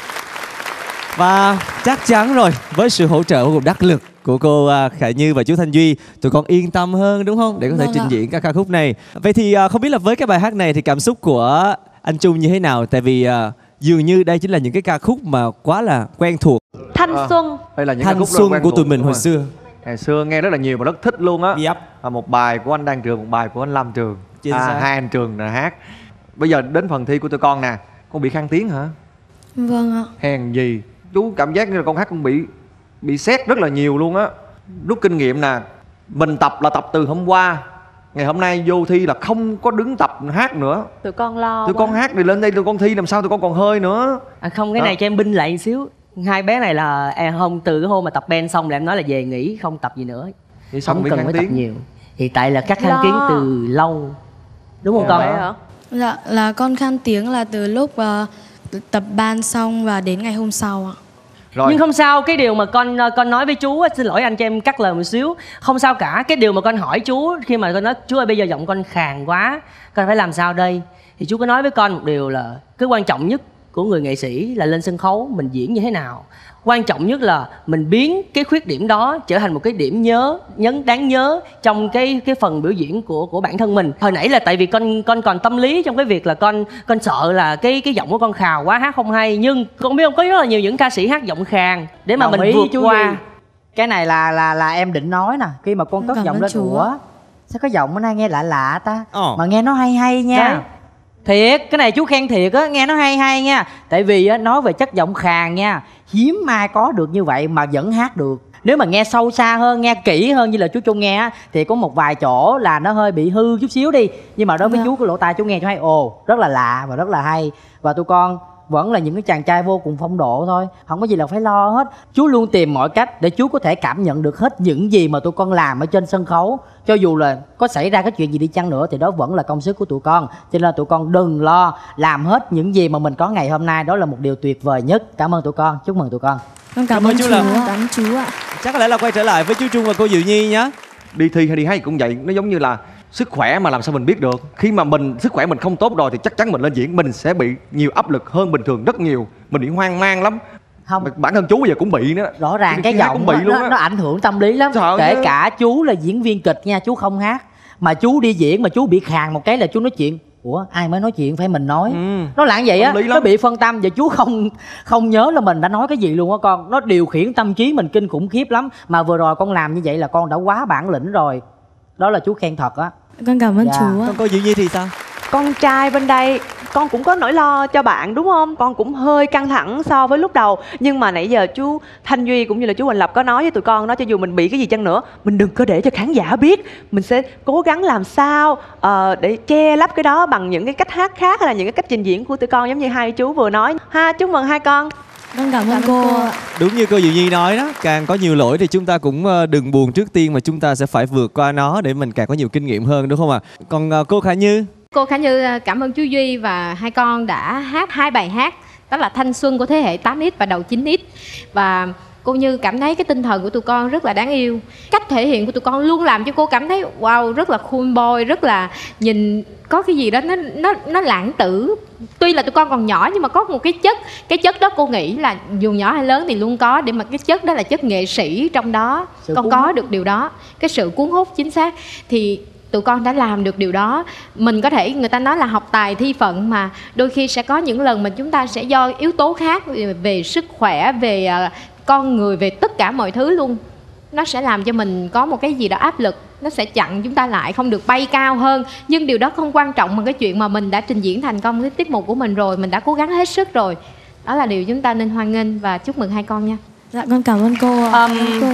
Và chắc chắn rồi, với sự hỗ trợ vô cùng đắc lực của cô Khải Như và chú Thanh Duy, tụi con yên tâm hơn đúng không? Để có thể Vâng trình ạ. diễn các ca khúc này. Vậy thì không biết là với cái bài hát này thì cảm xúc của anh Trung như thế nào? Tại vì uh, dường như đây chính là những cái ca khúc mà quá là quen thuộc. Thanh À, xuân. Đây là những Thanh ca khúc rất xuân quen của thuộc, tụi mình đúng hồi rồi. xưa. Ngày xưa nghe rất là nhiều và rất thích luôn á. Yep. À, một bài của anh Đan Trường, một bài của anh Lâm Trường. Chính À, xác. hai anh Trường là hát. Bây giờ đến phần thi của tụi con nè. Con bị khang tiếng hả? Vâng ạ. Hèn gì. Chú cảm giác như là con hát con bị bị xét rất là nhiều luôn á. Rút kinh nghiệm nè. Mình tập là tập từ hôm qua. Ngày hôm nay vô thi là không có đứng tập hát nữa. Tụi con lo Tụi quá. con hát thì lên đây tụi con thi làm sao tụi con còn hơi nữa. À không, cái Đó. này cho em binh lại một xíu. Hai bé này là em không, từ cái hôm mà tập band xong là em nói là về nghỉ không tập gì nữa. Vậy xong Không bị cần khang phải tập tiếng. nhiều. Thì tại là các khang Lo. tiếng từ lâu. Đúng không Dạ. con? Vậy hả? Dạ là con khan tiếng là từ lúc ờ, tập ban xong và đến ngày hôm sau ạ. Rồi. Nhưng không sao, cái điều mà con con nói với chú á, xin lỗi anh cho em cắt lời một xíu. Không sao cả, cái điều mà con hỏi chú khi mà con nói chú ơi bây giờ giọng con khàn quá, con phải làm sao đây? Thì chú có nói với con một điều là cái quan trọng nhất của người nghệ sĩ là lên sân khấu mình diễn như thế nào. Quan trọng nhất là mình biến cái khuyết điểm đó trở thành một cái điểm nhớ, nhấn đáng nhớ trong cái cái phần biểu diễn của của bản thân mình. Hồi nãy là tại vì con con còn tâm lý trong cái việc là con con sợ là cái cái giọng của con khào quá hát không hay, nhưng con biết không, có rất là nhiều những ca sĩ hát giọng khàn để mà Đồng mình ý vượt chú qua. Duy. Cái này là là là em định nói nè, khi mà con cất Cảm giọng ơn lên, chú ủa ạ. sao cái giọng bữa nay nghe lạ lạ ta, Ờ. mà nghe nó hay hay nha. Đấy. Thiệt, cái này chú khen thiệt á, nghe nó hay hay nha. Tại vì á, nói về chất giọng khàn nha, hiếm ai có được như vậy mà vẫn hát được. Nếu mà nghe sâu xa hơn, nghe kỹ hơn như là chú Trung nghe á, thì có một vài chỗ là nó hơi bị hư chút xíu đi. Nhưng mà đối với Dạ. chú, cái lỗ tai chú nghe chú hay, ồ, rất là lạ và rất là hay. Và tụi con vẫn là những cái chàng trai vô cùng phong độ thôi, không có gì là phải lo hết. Chú luôn tìm mọi cách để chú có thể cảm nhận được hết những gì mà tụi con làm ở trên sân khấu. Cho dù là có xảy ra cái chuyện gì đi chăng nữa thì đó vẫn là công sức của tụi con. Cho nên là tụi con đừng lo, làm hết những gì mà mình có ngày hôm nay, đó là một điều tuyệt vời nhất. Cảm ơn tụi con, chúc mừng tụi con. Con Cảm cảm, ơn ơn chú chú Lâm. ạ. Cảm ơn chú ạ. Chắc có lẽ là quay trở lại với chú Trung và cô Diệu Nhi nhé. Đi thi hay đi hát cũng vậy, nó giống như là sức khỏe mà làm sao mình biết được. Khi mà mình sức khỏe mình không tốt rồi thì chắc chắn mình lên diễn mình sẽ bị nhiều áp lực hơn bình thường rất nhiều. Mình bị hoang mang lắm. Không, Bản thân chú bây giờ cũng bị nữa. rõ ràng Khi cái hát giọng cũng bị nó, luôn nó, á. nó ảnh hưởng tâm lý lắm. Sợ Kể chứ. cả chú là diễn viên kịch nha, chú không hát, mà chú đi diễn mà chú bị khàn một cái là chú nói chuyện, ủa ai mới nói chuyện phải mình nói. Ừ. Nó là như vậy á, Tâm lý nó lắm. bị phân tâm và chú không không nhớ là mình đã nói cái gì luôn á con. Nó điều khiển tâm trí mình kinh khủng khiếp lắm. Mà vừa rồi con làm như vậy là con đã quá bản lĩnh rồi. Đó là chú khen thật á. Con cảm ơn Dạ. chú ạ. Còn cô Diệu Nhi thì sao? Con trai bên đây con cũng có nỗi lo cho bạn đúng không? Con cũng hơi căng thẳng so với lúc đầu. Nhưng mà nãy giờ chú Thanh Duy cũng như là chú Huỳnh Lập có nói với tụi con đó, cho dù mình bị cái gì chăng nữa, mình đừng có để cho khán giả biết. Mình sẽ cố gắng làm sao ờ, để che lấp cái đó bằng những cái cách hát khác hay là những cái cách trình diễn của tụi con, giống như hai chú vừa nói ha. Chúc mừng hai con. Con cảm ơn cô ạ. Đúng như cô Diệu Nhi nói đó, càng có nhiều lỗi thì chúng ta cũng ờ, đừng buồn trước tiên, mà chúng ta sẽ phải vượt qua nó để mình càng có nhiều kinh nghiệm hơn, đúng không ạ? Còn ờ, cô Khả Như? Cô Khả Như cảm ơn chú Duy và hai con đã hát hai bài hát, đó là Thanh Xuân của thế hệ tám x và Đầu chín x. Và cô Như cảm thấy cái tinh thần của tụi con rất là đáng yêu. Cách thể hiện của tụi con luôn làm cho cô cảm thấy wow, rất là cool boy, rất là nhìn có cái gì đó nó nó nó lãng tử. Tuy là tụi con còn nhỏ nhưng mà có một cái chất, cái chất đó cô nghĩ là dù nhỏ hay lớn thì luôn có, để mà cái chất đó là chất nghệ sĩ trong đó. Sự Con cuốn có hút. được điều đó, cái sự cuốn hút chính xác. Thì tụi con đã làm được điều đó. Mình có thể, người ta nói là học tài thi phận, mà đôi khi sẽ có những lần mà chúng ta sẽ do yếu tố khác về, về sức khỏe, về uh, con người, về tất cả mọi thứ luôn, nó sẽ làm cho mình có một cái gì đó áp lực, nó sẽ chặn chúng ta lại, không được bay cao hơn. Nhưng điều đó không quan trọng bằng cái chuyện mà mình đã trình diễn thành công cái tiết mục của mình rồi, mình đã cố gắng hết sức rồi. Đó là điều chúng ta nên hoan nghênh và chúc mừng hai con nha. Dạ con cảm ơn cô ạ. Um, Cảm ơn cô.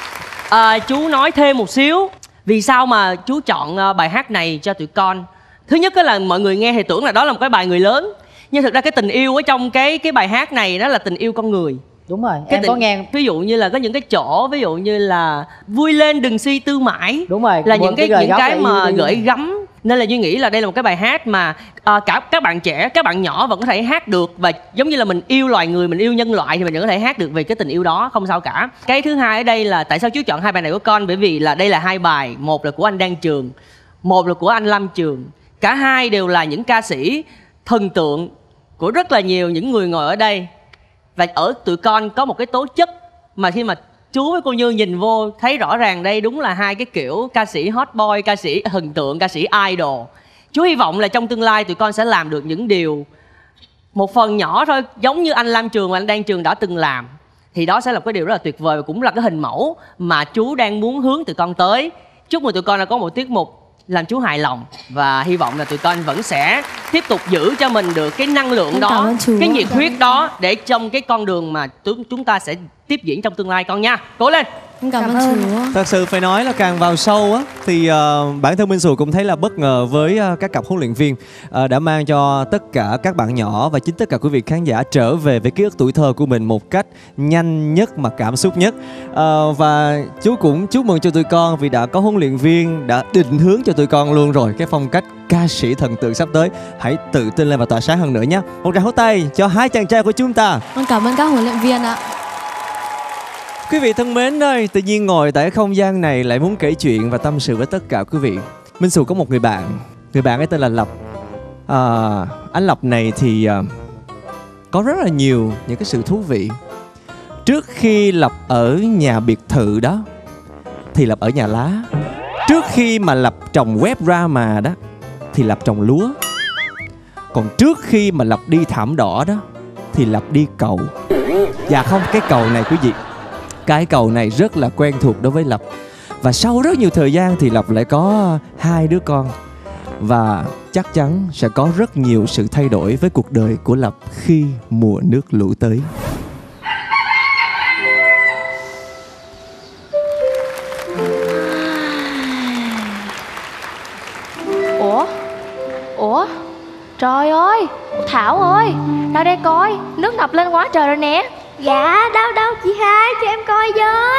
À, chú nói thêm một xíu vì sao mà chú chọn uh, bài hát này cho tụi con. Thứ nhất là mọi người nghe thì tưởng là đó là một cái bài người lớn, nhưng thực ra cái tình yêu ở trong cái cái bài hát này đó là tình yêu con người. Đúng rồi, Cái em tình, có nghe. ví dụ như là có những cái chỗ, ví dụ như là vui lên đừng suy tư mãi, Đúng rồi, là quên những cái cái lời những gốc cái là mà yêu đi. gửi gắm Nên là Duy nghĩ là đây là một cái bài hát mà à, cả các bạn trẻ, các bạn nhỏ vẫn có thể hát được. Và giống như là mình yêu loài người, mình yêu nhân loại thì mình vẫn có thể hát được về cái tình yêu đó, không sao cả. Cái thứ hai ở đây là tại sao chú chọn hai bài này của con? Bởi vì là đây là hai bài, một là của anh Đan Trường, một là của anh Lam Trường. Cả hai đều là những ca sĩ thần tượng của rất là nhiều những người ngồi ở đây. Và ở tụi con có một cái tố chất mà khi mà chú với cô Như nhìn vô thấy rõ ràng đây đúng là hai cái kiểu ca sĩ hot boy, ca sĩ thần tượng, ca sĩ idol. Chú hy vọng là trong tương lai tụi con sẽ làm được những điều một phần nhỏ thôi, giống như anh Lam Trường và anh Đan Trường đã từng làm. Thì đó sẽ là cái điều rất là tuyệt vời và cũng là cái hình mẫu mà chú đang muốn hướng tụi con tới. Chúc mừng tụi con đã có một tiết mục làm chú hài lòng. Và hy vọng là tụi con vẫn sẽ tiếp tục giữ cho mình được cái năng lượng đó, cái nhiệt huyết đó để trong cái con đường mà chúng ta sẽ tiếp diễn trong tương lai con nha. Cố lên. Cảm, cảm ơn chú. Thật sự phải nói là càng vào sâu á thì uh, bản thân Minh Sùi cũng thấy là bất ngờ với uh, các cặp huấn luyện viên uh, đã mang cho tất cả các bạn nhỏ và chính tất cả quý vị khán giả trở về với ký ức tuổi thơ của mình một cách nhanh nhất mà cảm xúc nhất. Uh, và chú cũng chúc mừng cho tụi con vì đã có huấn luyện viên đã định hướng cho tụi con luôn rồi cái phong cách ca sĩ thần tượng sắp tới. Hãy tự tin lên và tỏa sáng hơn nữa nhé. Một tràng hỗ tay cho hai chàng trai của chúng ta. Con cảm ơn các huấn luyện viên ạ. Quý vị thân mến ơi, tự nhiên ngồi tại không gian này lại muốn kể chuyện và tâm sự với tất cả quý vị. Minh Sùi có một người bạn, người bạn ấy tên là Lập. à, Anh Lập này thì à, có rất là nhiều những cái sự thú vị. Trước khi Lập ở nhà biệt thự đó thì Lập ở nhà lá. Trước khi mà Lập trồng web drama đó thì Lập trồng lúa. Còn trước khi mà Lập đi thảm đỏ đó thì Lập đi cầu. Dạ không, cái cầu này quý vị, cái cầu này rất là quen thuộc đối với Lập. Và sau rất nhiều thời gian thì Lập lại có hai đứa con. Và chắc chắn sẽ có rất nhiều sự thay đổi với cuộc đời của Lập khi mùa nước lũ tới. Ủa? Ủa? Trời ơi, Thảo ơi, ra đây coi, nước ngập lên quá trời rồi nè. Dạ, đâu đâu chị hai, cho em coi với.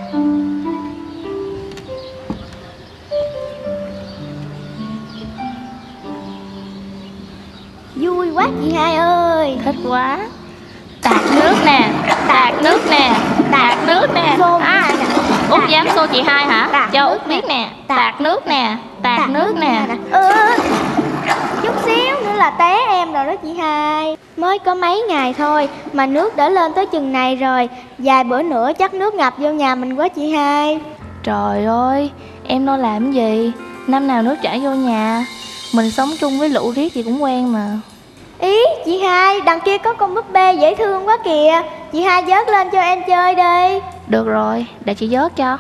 Vui quá chị hai ơi. Thích quá. Tạt nước nè, tạt nước nè, tạt nước nè. À, Út dám xô chị hai hả? Tạt cho nước Út biết nè. Tạt nước nè, tạt nước nè. Ừ, chút xíu nữa là té em rồi đó chị hai. Mới có mấy ngày thôi mà nước đã lên tới chừng này rồi. Vài bữa nữa chắc nước ngập vô nhà mình quá chị hai. Trời ơi, em lo làm gì? Năm nào nước chảy vô nhà. Mình sống chung với lũ riết gì cũng quen mà. Ý, chị hai, đằng kia có con búp bê dễ thương quá kìa. Chị hai vớt lên cho em chơi đi. Được rồi, để chị vớt cho.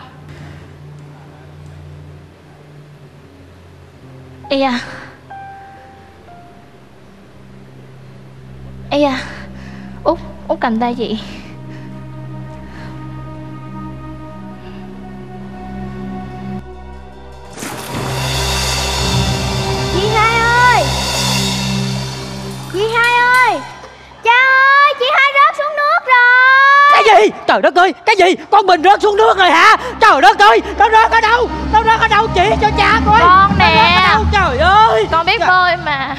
Ê da. Ê da. Út, Út cầm tay chị. Chị hai ơi, chị hai ơi, cha ơi, chị hai rớt xuống nước rồi. Cái gì? Trời đất ơi, cái gì? Con mình rớt xuống nước rồi hả? Trời đất ơi, nó rớt ở đâu? Nó rớt ở đâu? Chỉ cho cha coi. Con nè. Nó rớt ở đâu? Trời ơi, con biết trời. bơi mà.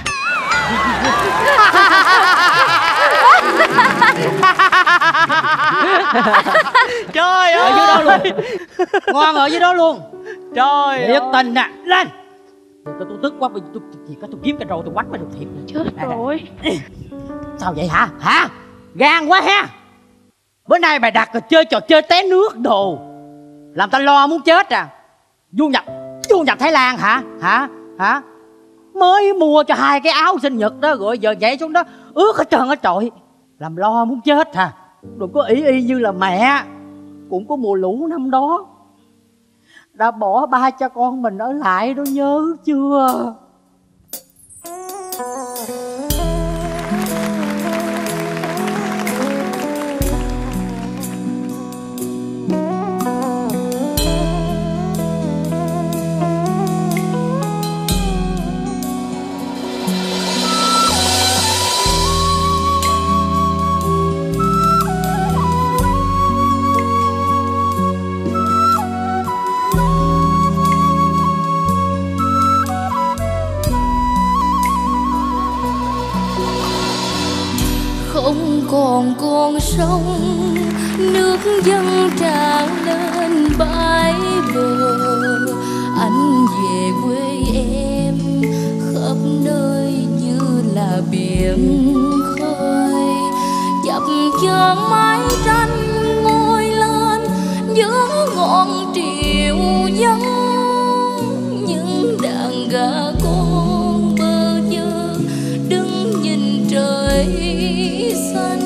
Trời ơi, ở dưới đó luôn. Ngon ở dưới đó luôn. Trời ơi, tình nè, lên. Tôi, tôi tức quá, tôi tôi thiệt tôi kiếm cái râu tôi quánh mà được thiệt. Chết rồi. Sao vậy hả? Hả? Gan quá ha. Bữa nay mày đặt rồi chơi trò chơi té nước đồ, làm tao lo muốn chết à. Du nhập, du nhập Thái Lan hả? Hả? Hả? Mới mua cho hai cái áo sinh nhật đó rồi giờ nhảy xuống đó ướt hết trơn hết trọi, làm lo muốn chết hả? Đừng có ý y như là mẹ cũng có mùa lũ năm đó đã bỏ ba cha con mình ở lại đó, nhớ chưa? còn con sông, nước dâng tràn lên bãi bờ. Anh về quê em khắp nơi như là biển khơi, chập chờn mái tranh ngồi lên giữa ngọn triều vắng. Những đàn gà con bơ vơ đứng nhìn trời xanh.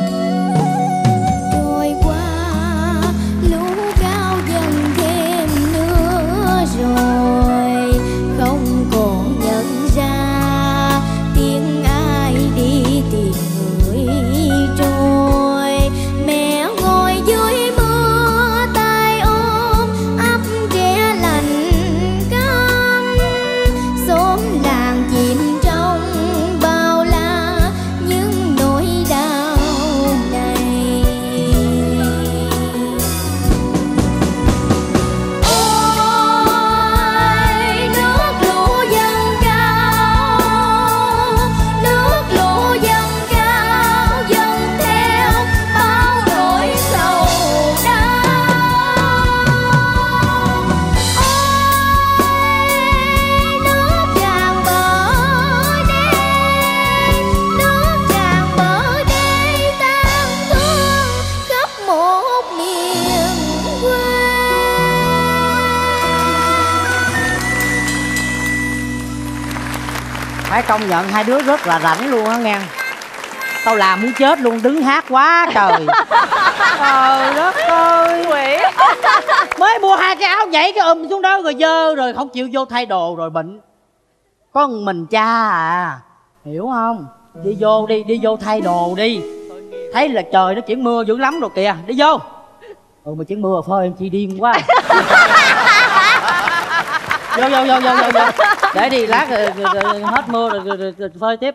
Trôi qua lũ cao dần thêm nữa rồi, không còn nhận ra tiếng ai đi tìm người trôi. Mẹ ngồi dưới mưa tay ôm ấp tre lạnh căm, xóm làng chìm trong bao la những nỗi đau này. Ôi nước lũ dâng cao, nước lũ dâng cao dâng theo bao nỗi sầu đau. Nước tràn bờ đê, nước tràn bờ đê tan thương khắp một miền quê. Phải công nhận hai đứa rất là rảnh luôn á nghe. Tao làm muốn chết luôn, đứng hát quá trời. Trời đất ơi. Quỷ. Mới mua hai cái áo nhảy cái ùm xuống đó rồi dơ rồi không chịu vô thay đồ rồi bệnh. Có một mình cha à, hiểu không? Đi vô đi, đi vô thay đồ đi. Thấy là trời nó chuyển mưa dữ lắm rồi kìa, đi vô. Ừ mà chuyển mưa phơi em chi điên quá. Vô vô vô vô vô vô. Để đi lát rồi, rồi, rồi, hết mưa rồi, rồi, rồi, rồi phơi tiếp.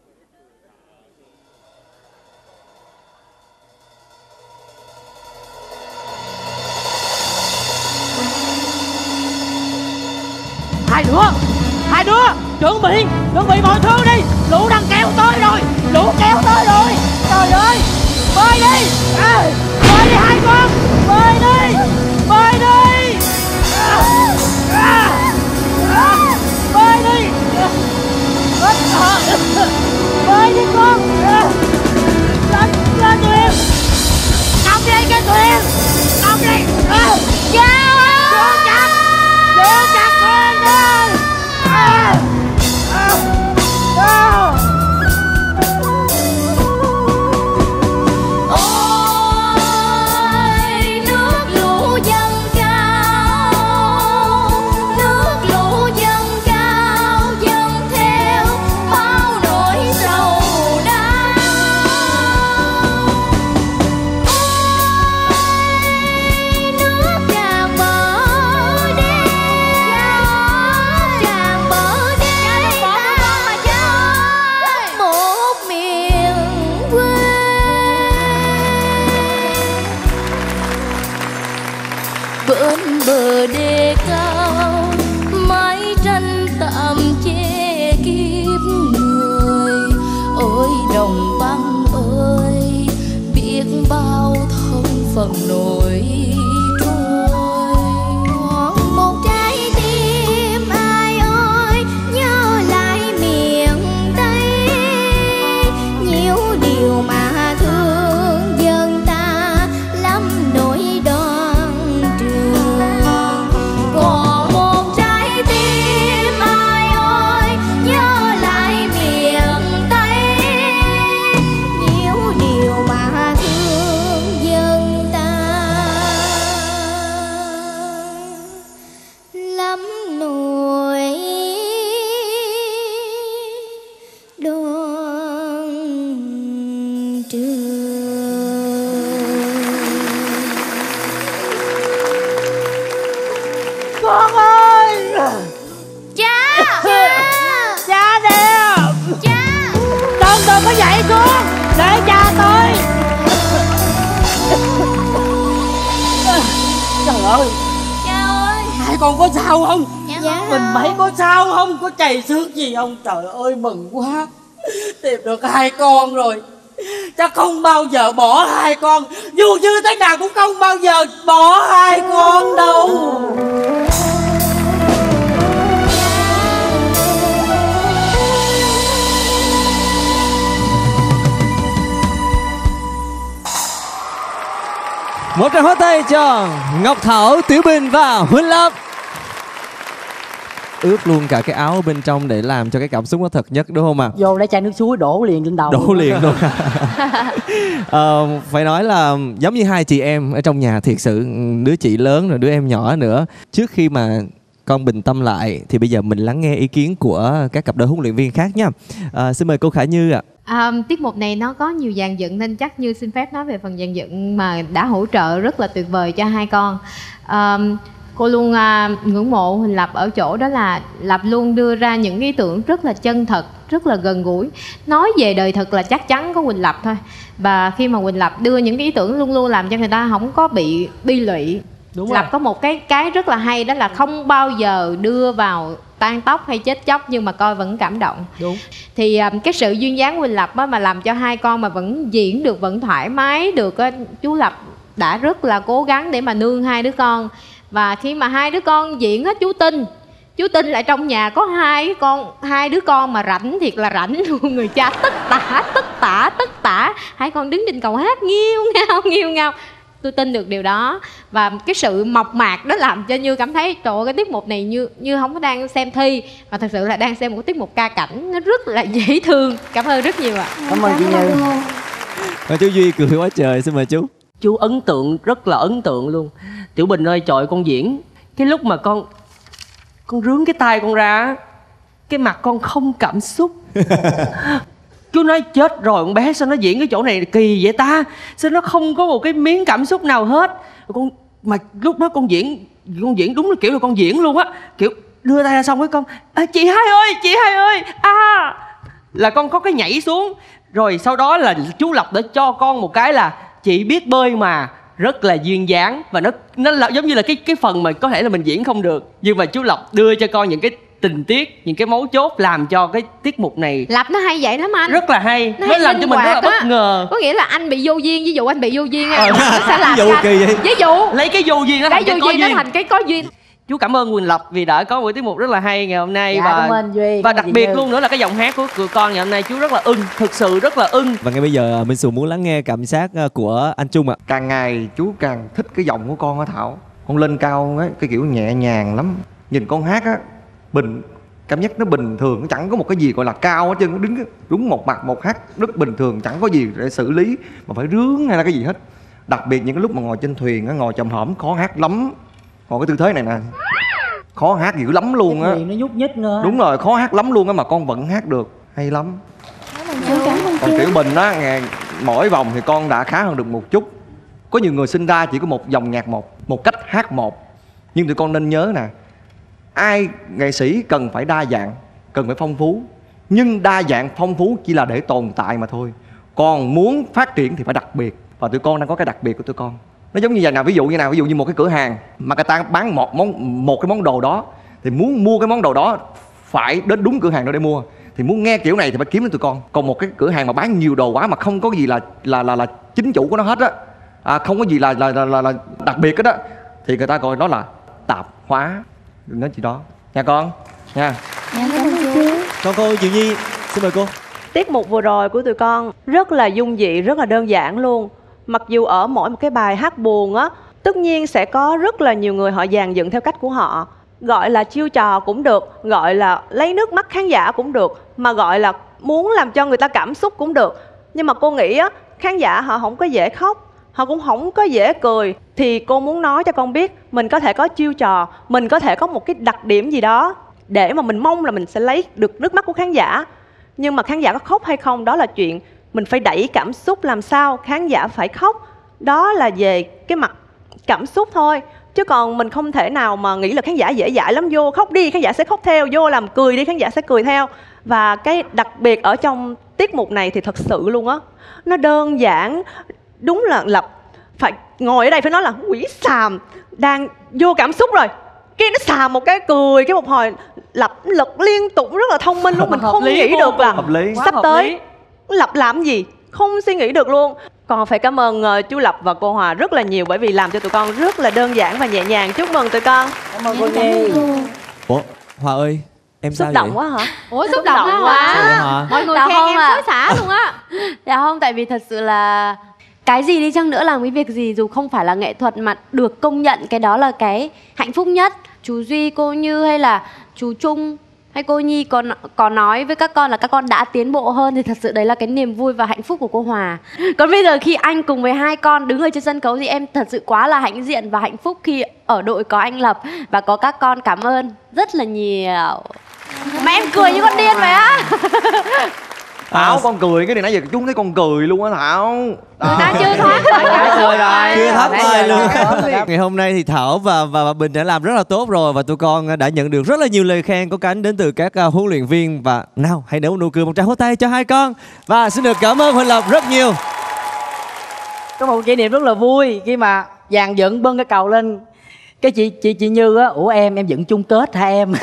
Hai đứa, hai đứa chuẩn bị, chuẩn bị mọi thứ đi. Lũ đang kéo tới rồi, lũ kéo tới rồi. Trời ơi, bơi đi, à, bơi đi hai con, bơi đi, bơi đi, à, à, à, bơi đi, à, à, bơi đi con, à, lên, lên tụi em, cầm đi cái tụi em, cầm đi, à, cha, giữ chặt, giữ chặt tụi em đi, à, à, à. Ôi nước lũ dâng cao, nước lũ dâng cao dâng theo bao nỗi sầu đau. Ôi nước tràn bờ đê, tràn bờ đê ta khắp một miền quê. Bên bờ đê cao mái tranh tạm che kiếp người. Ôi đồng băng ơi, biết bao thông phần nỗi trôi. Còn một trái tim ai ơi nhớ lại miền Tây, nhiều điều mà thương dân ta lắm nỗi đoan trường. Còn một trái tim ai ơi nhớ lại miền Tây, nhiều điều mà thương dân ta lắm nỗi đoan trường. Con ơi, Cha, cha nè, cha, đừng đừng có dậy con, để cha tới. Trời ơi, cha ơi. hai con có sao không? Dạ Mình không. mấy có sao không? Có chảy xước gì không? Trời ơi mừng quá, tìm được hai con rồi. Chắc không bao giờ bỏ hai con. Dù như thế nào cũng không bao giờ bỏ hai con đâu. Một tràng pháo tay cho Ngọc Thảo, Tiểu Bình và Huỳnh Lập. Ướt luôn cả cái áo bên trong để làm cho cái cảm xúc nó thật nhất, đúng không ạ? À? Vô lấy chai nước suối đổ liền lên đầu. Đổ liền luôn. ờ, phải nói là giống như hai chị em ở trong nhà thiệt sự. Đứa chị lớn rồi đứa em nhỏ nữa. Trước khi mà con bình tâm lại thì bây giờ mình lắng nghe ý kiến của các cặp đôi huấn luyện viên khác nha. À, xin mời cô Khả Như ạ. À, tiết mục này nó có nhiều dàn dựng nên chắc Như xin phép nói về phần dàn dựng mà đã hỗ trợ rất là tuyệt vời cho hai con. À, cô luôn à, ngưỡng mộ Huỳnh Lập ở chỗ đó là Lập luôn đưa ra những ý tưởng rất là chân thật, rất là gần gũi. Nói về đời thực là chắc chắn có Huỳnh Lập thôi. Và khi mà Huỳnh Lập đưa những cái ý tưởng luôn luôn làm cho người ta không có bị bi lụy. Đúng Lập rồi. Có một cái cái rất là hay, đó là không bao giờ đưa vào tan tóc hay chết chóc nhưng mà coi vẫn cảm động. Đúng. Thì um, cái sự duyên dáng Huỳnh Lập á, mà làm cho hai con mà vẫn diễn được, vẫn thoải mái được á, chú Lập đã rất là cố gắng để mà nương hai đứa con. Và khi mà hai đứa con diễn á, chú tin chú tin lại trong nhà có hai con hai đứa con mà rảnh thiệt là rảnh luôn. Người cha tất tả tất tả tất tả hai con đứng trên cầu hát nghiêu ngao nghiêu ngao. Tôi tin được điều đó. Và cái sự mộc mạc đó làm cho Như cảm thấy trời ơi, cái tiết mục này Như Như không có đang xem thi mà thật sự là đang xem một tiết mục ca cảnh. Nó rất là dễ thương. Cảm ơn rất nhiều ạ. Cảm ơn chị Như. Và chú Duy cười quá trời, xin mời chú. Chú ấn tượng, rất là ấn tượng luôn. Tiểu Bình ơi, trời con diễn cái lúc mà con con rướn cái tay con ra, cái mặt con không cảm xúc. Chú nói chết rồi, con bé sao nó diễn cái chỗ này kỳ vậy ta, sao nó không có một cái miếng cảm xúc nào hết. Con mà lúc đó con diễn con diễn đúng là kiểu là con diễn luôn á, kiểu đưa tay ra xong với con à, chị hai ơi chị hai ơi à, là con có cái nhảy xuống. Rồi sau đó là chú Lập đã cho con một cái là chị biết bơi mà, rất là duyên dáng. Và nó nó là giống như là cái cái phần mà có thể là mình diễn không được, nhưng mà chú Lập đưa cho con những cái tình tiết, những cái mấu chốt làm cho cái tiết mục này Lập nó hay vậy lắm anh. Rất là hay. Nó, nó hay làm cho mình rất là bất á. ngờ. Có nghĩa là anh bị vô duyên, ví dụ anh bị vô duyên ờ, nó sẽ làm ví dụ kỳ vậy. Ví dụ lấy cái vô duyên nó cái thành vô cái có duyên nó duyên. thành cái có duyên. Chú cảm ơn Huỳnh Lập vì đã có một tiết mục rất là hay ngày hôm nay. Dạ, và cảm ơn Duy, và cảm đặc ơn biệt Như. luôn nữa là cái giọng hát của, của con ngày hôm nay chú rất là ưng, thực sự rất là ưng. Và ngay bây giờ Minh Sùng muốn lắng nghe cảm giác của anh Trung ạ. Càng ngày chú càng thích cái giọng của con á Thảo. Con lên cao ấy, cái kiểu nhẹ nhàng lắm. Nhìn con hát á, bình cảm giác nó bình thường, nó chẳng có một cái gì gọi là cao hết trơn, nó đứng đúng một mặt một hát rất bình thường, chẳng có gì để xử lý mà phải rướng hay là cái gì hết. Đặc biệt những cái lúc mà ngồi trên thuyền á, ngồi chồm hổm khó hát lắm. Ngồi cái tư thế này nè, khó hát dữ lắm luôn á. Nó nhúc nhích nữa. Đúng rồi, khó hát lắm luôn á mà con vẫn hát được, hay lắm. Còn Tiểu Bình á, nghe mỗi vòng thì con đã khá hơn được một chút. Có nhiều người sinh ra chỉ có một dòng nhạc một, một cách hát một. Nhưng tụi con nên nhớ nè, ai nghệ sĩ cần phải đa dạng, cần phải phong phú. Nhưng đa dạng phong phú chỉ là để tồn tại mà thôi. Còn muốn phát triển thì phải đặc biệt. Và tụi con đang có cái đặc biệt của tụi con. Nó giống như vậy nào, ví dụ như nào, ví dụ như một cái cửa hàng mà người ta bán một món một cái món đồ đó, thì muốn mua cái món đồ đó phải đến đúng cửa hàng đó để mua. Thì muốn nghe kiểu này thì phải kiếm đến tụi con. Còn một cái cửa hàng mà bán nhiều đồ quá mà không có gì là là là, là chính chủ của nó hết á, à, không có gì là là, là là là đặc biệt hết á, thì người ta gọi đó là tạp hóa. Đừng nói gì đó nha con nha. Dạ, cảm ơn chú. Con cô Diệu Nhi, xin mời cô. Tiết mục vừa rồi của tụi con rất là dung dị, rất là đơn giản luôn. Mặc dù ở mỗi một cái bài hát buồn á, tất nhiên sẽ có rất là nhiều người họ dàn dựng theo cách của họ. Gọi là chiêu trò cũng được, gọi là lấy nước mắt khán giả cũng được, mà gọi là muốn làm cho người ta cảm xúc cũng được. Nhưng mà cô nghĩ á, khán giả họ không có dễ khóc, họ cũng không có dễ cười. Thì cô muốn nói cho con biết, mình có thể có chiêu trò, mình có thể có một cái đặc điểm gì đó để mà mình mong là mình sẽ lấy được nước mắt của khán giả. Nhưng mà khán giả có khóc hay không, đó là chuyện mình phải đẩy cảm xúc làm sao khán giả phải khóc. Đó là về cái mặt cảm xúc thôi. Chứ còn mình không thể nào mà nghĩ là khán giả dễ dãi lắm, vô khóc đi khán giả sẽ khóc theo, vô làm cười đi khán giả sẽ cười theo. Và cái đặc biệt ở trong tiết mục này thì thật sự luôn á, nó đơn giản. Đúng là Lập phải ngồi ở đây phải nói là quỷ xàm đang vô cảm xúc rồi, cái nó xàm một cái cười, cái một hồi Lập lật liên tục rất là thông minh luôn. Mình không nghĩ được là hợp lý. sắp tới Lập làm gì không suy nghĩ được luôn. Còn phải cảm ơn uh, chú Lập và cô Hòa rất là nhiều, bởi vì làm cho tụi con rất là đơn giản và nhẹ nhàng. Chúc mừng tụi con. Cảm ơn cô Nhi. Ủa Hòa ơi, em sao Xúc động vậy? quá hả? Ủa xúc động quá Sao vậy hả? hả? Mọi người Dạ khen không em ạ. xối xả luôn á. Dạ không, tại vì thật sự là cái gì đi chăng nữa, làm cái việc gì dù không phải là nghệ thuật mà được công nhận, cái đó là cái hạnh phúc nhất. Chú Duy, cô Như hay là chú Trung hay cô Nhi có có nói với các con là các con đã tiến bộ hơn, thì thật sự đấy là cái niềm vui và hạnh phúc của cô Hòa. Còn bây giờ khi anh cùng với hai con đứng ở trên sân khấu thì em thật sự quá là hãnh diện và hạnh phúc khi ở đội có anh Lập và có các con. Cảm ơn rất là nhiều. Mà em cười như con điên vậy á. Thảo, con cười cái này nãy giờ chúng thấy con cười luôn á Thảo. Người ta chưa thoát Cười rồi. Chưa thấp Nãy tay giờ luôn. là- Ngày hôm nay thì Thảo và, và và Bình đã làm rất là tốt rồi, và tụi con đã nhận được rất là nhiều lời khen có cánh đến từ các uh, huấn luyện viên. Và nào hãy nở một nụ cười, một tràng pháo tay cho hai con. Và xin được cảm ơn Huỳnh Lập rất nhiều. Có một kỷ niệm rất là vui khi mà dàn dựng bưng cái cầu lên, cái chị chị chị Như á, ủa em em dựng chung kết hả em?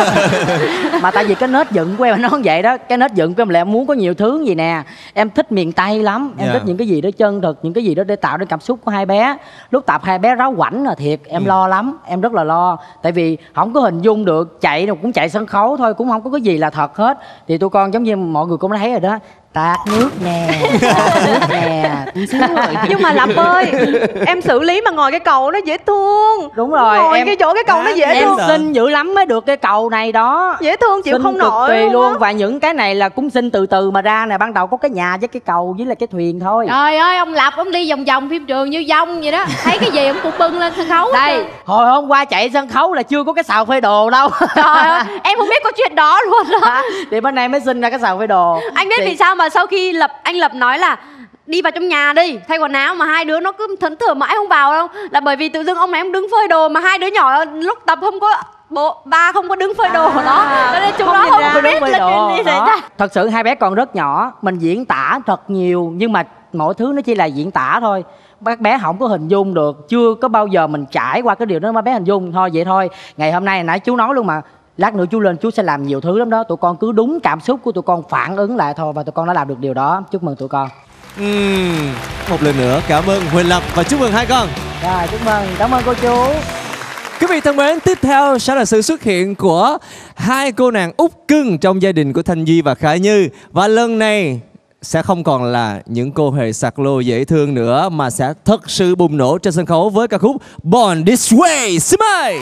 Mà tại vì cái nết dựng của em nó vậy đó, cái nết dựng của em là em muốn có nhiều thứ gì nè, em thích miền Tây lắm, em Dạ. thích những cái gì đó chân thực, những cái gì đó để tạo nên cảm xúc của hai bé. Lúc tập hai bé ráo quảnh là thiệt em Ừ. lo lắm, em rất là lo, tại vì không có hình dung được, chạy cũng chạy sân khấu thôi, cũng không có cái gì là thật hết. Thì tụi con giống như mọi người cũng đã thấy rồi đó, tạt nước nè, tạt nước nè, tí xíu rồi. Nhưng mà Lập ơi, em xử lý mà ngồi cái cầu nó dễ thương. Đúng rồi, Ngồi em- cái chỗ cái cầu nó dễ em thương. xin dữ lắm mới được cái cầu này đó, Dễ thương chịu xin không cực nổi kỳ luôn, luôn. á. Và những cái này là cũng xin từ từ mà ra nè, ban đầu có cái nhà với cái cầu với là cái thuyền thôi. Trời ơi, ông Lập ông đi vòng vòng phim trường như dông vậy đó. Thấy cái gì ông cũng bưng lên sân khấu. Đây, hồi hôm qua chạy sân khấu là chưa có cái xào phơi đồ đâu. Trời ơi, em không biết có chuyện đó luôn đó. Thì bên này mới xin ra cái xào phơi đồ. Anh biết Thì- vì sao mà sau khi Lập anh Lập nói là đi vào trong nhà đi thay quần áo, mà hai đứa nó cứ thẫn thờ mãi không vào đâu, là bởi vì tự dưng ông này ông đứng phơi đồ mà hai đứa nhỏ lúc tập không có bộ ba không có đứng phơi đồ đó, cho nên chúng không nó nhìn không ra có đứng biết phơi là đồ chuyện gì xảy đó. ra. Thật sự hai bé còn rất nhỏ, mình diễn tả thật nhiều nhưng mà mọi thứ nó chỉ là diễn tả thôi, các bé không có hình dung được, chưa có bao giờ mình trải qua cái điều đó mà bé hình dung thôi. Vậy thôi, ngày hôm nay nãy chú nói luôn mà, lát nữa chú lên chú sẽ làm nhiều thứ lắm đó, tụi con cứ đúng cảm xúc của tụi con phản ứng lại thôi, và tụi con đã làm được điều đó. Chúc mừng tụi con. Uhm, một lần nữa cảm ơn Huỳnh Lập và chúc mừng hai con. Rồi, chúc mừng, cảm ơn cô chú. Quý vị thân mến, tiếp theo sẽ là sự xuất hiện của hai cô nàng út cưng trong gia đình của Thanh Duy và Khải Như. Và lần này sẽ không còn là những cô hề sạc lô dễ thương nữa, mà sẽ thật sự bùng nổ trên sân khấu với ca khúc Born This Way. Xin mời.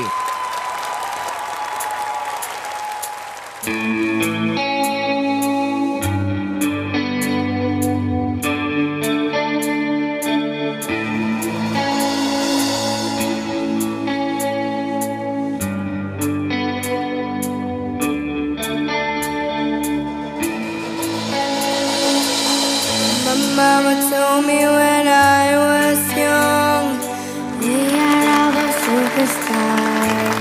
My mama told me when I was young, we are all the superstars.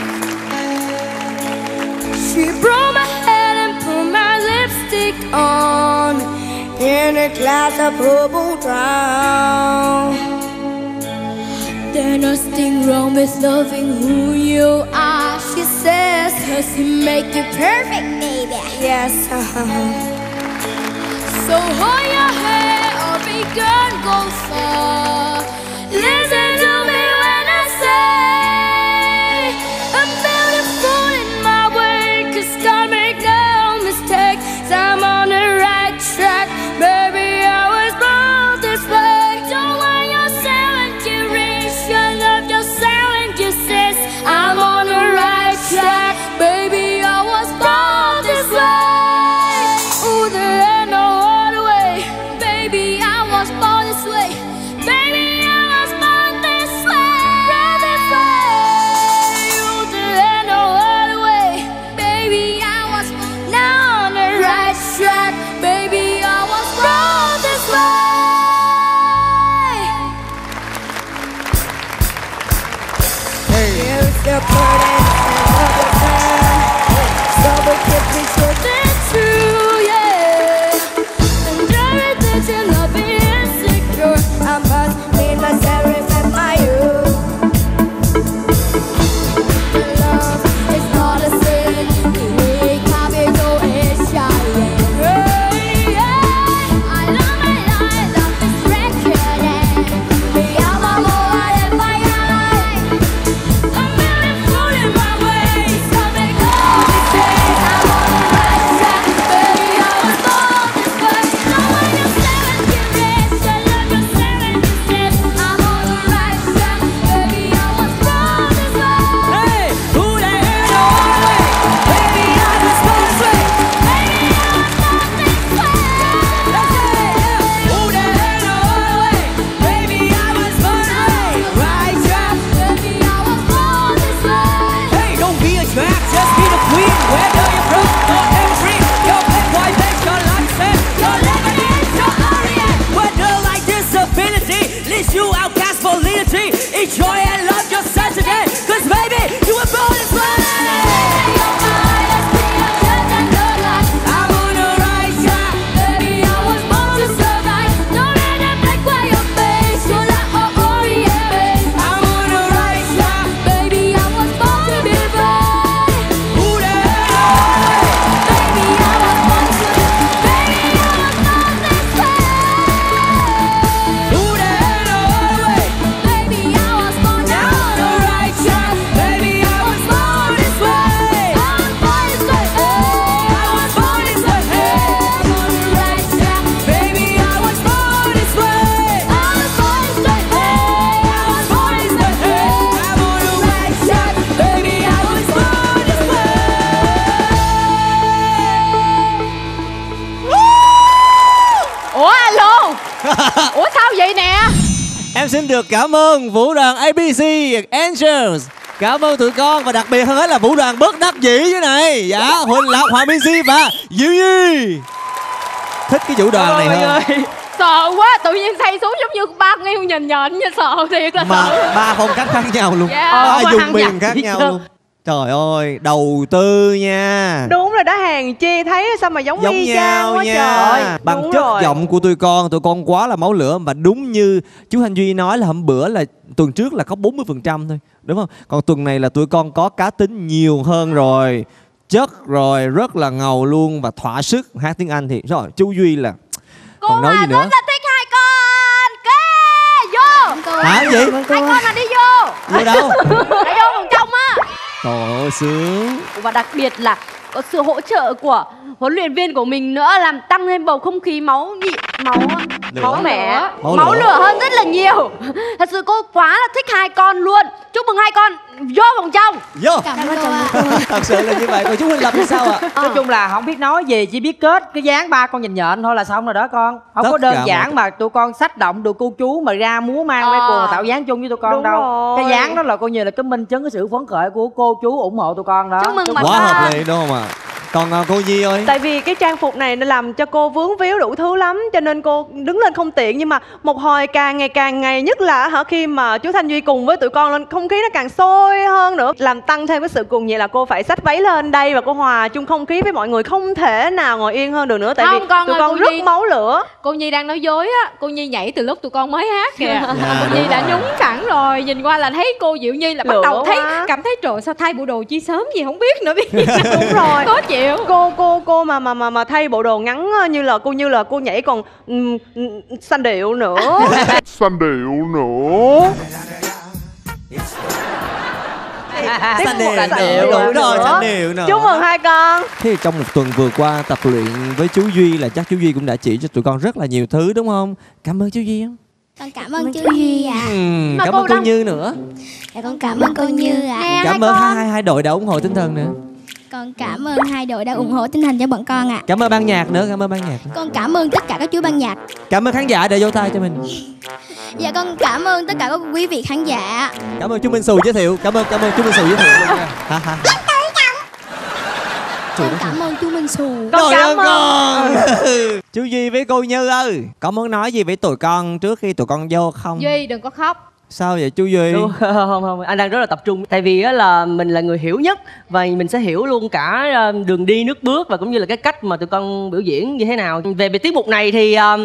She broke my head and put my lipstick on in a glass of purple brown. There's nothing wrong with loving who you are, she says, 'cause you make you perfect, baby. Yes, uh-huh. So hold your head or be gone, go far. Listen to me when I say I'm beautiful in my way, 'cause God make no mistakes. I'm on the right track, baby, I was born this way. Don't want yourself and you reach, you love yourself and you says I'm on the right track, baby, I was born this way. Ooh, there ain't no other way, baby, I was born this way, baby, I was born this way, born this way. Ooh, there ain't no other way, baby, I was now on the right track, baby, I was born this way. Here's the curtain of the fan, so we can be sure that's true, yeah. And everything's in love is insecure, I must be myself, remember you. The love is not a sin, we can't be so shy, yeah. Hey, yeah. I love my life, Ủa sao vậy nè? Em xin được cảm ơn vũ đoàn a bê xê Angels. Cảm ơn tụi con và đặc biệt hơn hết là vũ đoàn bất đắc dĩ thế này. Dạ, Huỳnh Lạc, Hoàng Minh Di và Diệu Nhi. Thích cái vũ đoàn này hơn. Sợ quá, tự nhiên thay xuống giống như ba con yêu nhìn nhện như sợ thiệt là Mà sợ. ba phong cách khác nhau luôn. Dạ. Ba Ờ, dùng ăn miền dặn khác gì nhau cơ. luôn. Trời ơi, đầu tư nha. Đúng rồi đó, hàng chi thấy sao mà giống, Giống y nhau chang quá nha. trời. Bằng Đúng chất rồi. giọng của tụi con, tụi con quá là máu lửa. Và đúng như chú Thanh Duy nói là hôm bữa là tuần trước là có bốn mươi phần trăm thôi, đúng không? Còn tuần này là tụi con có cá tính nhiều hơn rồi, chất rồi, rất là ngầu luôn và thỏa sức hát tiếng Anh thì rồi. Chú Duy là Cô còn nói Hòa gì nữa? rất là thích hai con. Kê, vô. Hả gì? Hai con là đi vô. Vô đâu? Đi vô phòng trong á. Trời ơi, sướng. Và đặc biệt là có sự hỗ trợ của huấn luyện viên của mình nữa, làm tăng lên bầu không khí máu nhị máu Lửa. máu mẻ, Máu máu, lửa. lửa hơn rất là nhiều. Thật sự cô quá là thích hai con luôn. Chúc mừng hai con vô vòng trong. Vô. Cảm ơn cô ạ. Thật sự là như vậy. Còn chú Huỳnh Lập thì sao ạ? Nói chung là không biết nói gì, chỉ biết kết cái dáng ba con nhìn nhện thôi là xong rồi đó con. Không Tất có đơn cả giản mọi- mà tụi con sách động được cô chú mà ra múa mang quay Ờ. cuồng tạo dáng chung với tụi con Đúng đâu. rồi. Cái dáng đó là coi như là cái minh chứng cái sự phấn khởi của cô chú ủng hộ tụi con đó. Chúc mừng bạn Quá con. hợp lý đúng không ạ? Còn à, cô Nhi ơi. Tại vì cái trang phục này nó làm cho cô vướng víu đủ thứ lắm, cho nên cô đứng lên không tiện. Nhưng mà một hồi càng ngày càng ngày, nhất là hả khi mà chú Thanh Duy cùng với tụi con lên, không khí nó càng sôi hơn nữa, làm tăng thêm cái sự cuồng nhiệt là cô phải xách váy lên đây và cô hòa chung không khí với mọi người, không thể nào ngồi yên hơn được nữa. Tại Không, vì con tụi ơi, con cô rất Nhi. máu lửa. Cô Nhi đang nói dối á. Cô Nhi nhảy từ lúc tụi con mới hát kìa. Dạ, Cô Nhi đúng đã rồi. nhúng sẵn rồi. Nhìn qua là thấy cô Diệu Nhi là bắt Lửa đầu thấy quá. cảm thấy trời sao thay bộ đồ chi sớm gì không biết nữa, biết Đúng rồi. khó chịu. Cô cô cô mà mà mà mà thay bộ đồ ngắn á, như là cô như là cô nhảy còn um, xanh điệu nữa. Xanh điệu nữa. Xanh điệu, Xanh điệu, điệu đúng rồi, nữa. xanh điệu nữa. Chúc mừng hai con. Thế thì trong một tuần vừa qua tập luyện với chú Duy là chắc chú Duy cũng đã chỉ cho tụi con rất là nhiều thứ đúng không? Cảm ơn chú Duy không? Con cảm ơn chú Duy ạ. Ừm, Mà cảm cô ơn cô đang- Như nữa. Dạ con cảm ơn cô Như ạ. Nè, hai Cảm ơn con. hai, hai hai đội đã ủng hộ tinh thần nữa. Con cảm ơn hai đội đã ủng hộ tinh thần cho bọn con ạ. Cảm ơn ban nhạc nữa, cảm ơn ban nhạc. Con cảm ơn tất cả các chú ban nhạc. Cảm ơn khán giả đã vỗ tay cho mình. Dạ con cảm ơn tất cả các quý vị khán giả. Cảm ơn chú Minh Xù giới thiệu. Cảm ơn cảm ơn chú Minh Xù giới thiệu luôn nha. Ha ha. Con cảm ơn chú Minh Xù. Con Trời cảm ơn ơn. con. Chú Duy với cô Như ơi, có muốn nói gì với tụi con trước khi tụi con vô không? Duy đừng có khóc. Sao vậy chú Duy? Đúng, không không anh đang rất là tập trung, tại vì á là mình là người hiểu nhất và mình sẽ hiểu luôn cả ờ, đường đi nước bước và cũng như là cái cách mà tụi con biểu diễn như thế nào. Về về tiết mục này thì ờ,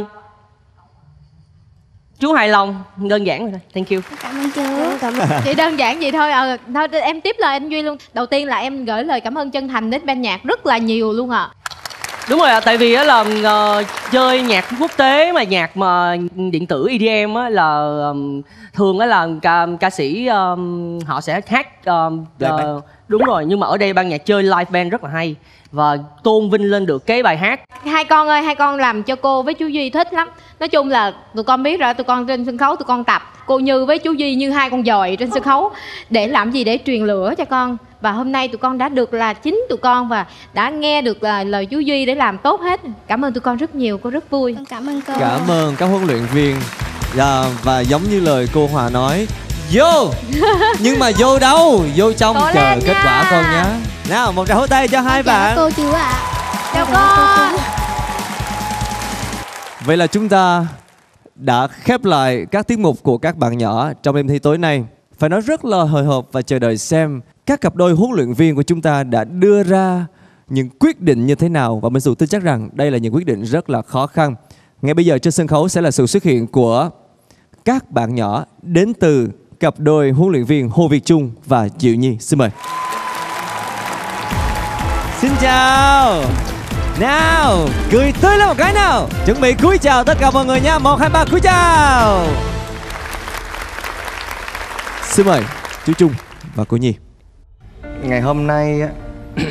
chú hài lòng, đơn giản rồi thôi. Thank you. Cảm ơn chú. Chỉ đơn giản vậy thôi. Ờ thôi em tiếp lời anh Duy luôn. Đầu tiên là em gửi lời cảm ơn chân thành đến ban nhạc rất là nhiều luôn ạ. Đúng rồi ạ, tại vì á là ờ, chơi nhạc quốc tế mà nhạc mà điện tử e đê em á là ờm, thường á là ca, ca sĩ ờm, họ sẽ hát ờm, Live ờ, band. đúng rồi, nhưng mà ở đây ban nhạc chơi live band rất là hay và tôn vinh lên được cái bài hát. Hai con ơi, hai con làm cho cô với chú Duy thích lắm. Nói chung là tụi con biết rồi, tụi con trên sân khấu tụi con tập. Cô Như với chú Duy như hai con dòi trên sân khấu. Để làm gì? Để truyền lửa cho con. Và hôm nay tụi con đã được là chính tụi con và đã nghe được là lời chú Duy để làm tốt hết. Cảm ơn tụi con rất nhiều, cô rất vui. Con cảm ơn cô. Cảm ơn các huấn luyện viên. Dạ, và giống như lời cô Hòa nói, vô. Nhưng mà vô đâu? Vô trong Cố chờ lên kết nha. quả con nhé. Nào, một tràng vỗ tay cho hai Chào các bạn. cô chú ạ. Chào Chào con. cô. Vậy là chúng ta đã khép lại các tiết mục của các bạn nhỏ trong đêm thi tối nay. Phải nói rất là hồi hộp và chờ đợi xem các cặp đôi huấn luyện viên của chúng ta đã đưa ra những quyết định như thế nào. Và Minh Xù tin chắc rằng đây là những quyết định rất là khó khăn. Ngay bây giờ trên sân khấu sẽ là sự xuất hiện của các bạn nhỏ đến từ cặp đôi huấn luyện viên Hồ Việt Trung và Diệu Nhi. Xin mời. Xin chào. Nào, cười tươi lên một cái nào. Chuẩn bị cúi chào tất cả mọi người nha. Một, hai, ba, cúi chào. Xin mời chú Trung và cô Nhi. Ngày hôm nay á,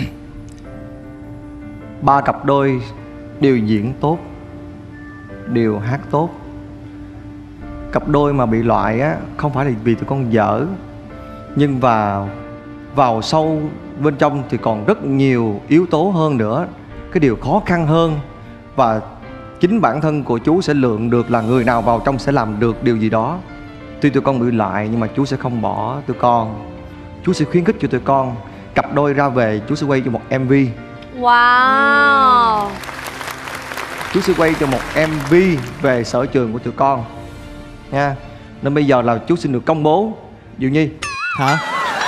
ba cặp đôi đều diễn tốt, đều hát tốt. Cặp đôi mà bị loại á không phải là vì tụi con dở, nhưng vào vào sâu bên trong thì còn rất nhiều yếu tố hơn nữa. Cái điều khó khăn hơn và chính bản thân của chú sẽ lượng được là người nào vào trong sẽ làm được điều gì đó. Tuy tụi con bị lại nhưng mà chú sẽ không bỏ tụi con. Chú sẽ khuyến khích cho tụi con. Cặp đôi ra về chú sẽ quay cho một em vê. Wow. Chú sẽ quay cho một em vê về sở trường của tụi con nha. Nên bây giờ là chú xin được công bố. Diệu Nhi. Hả?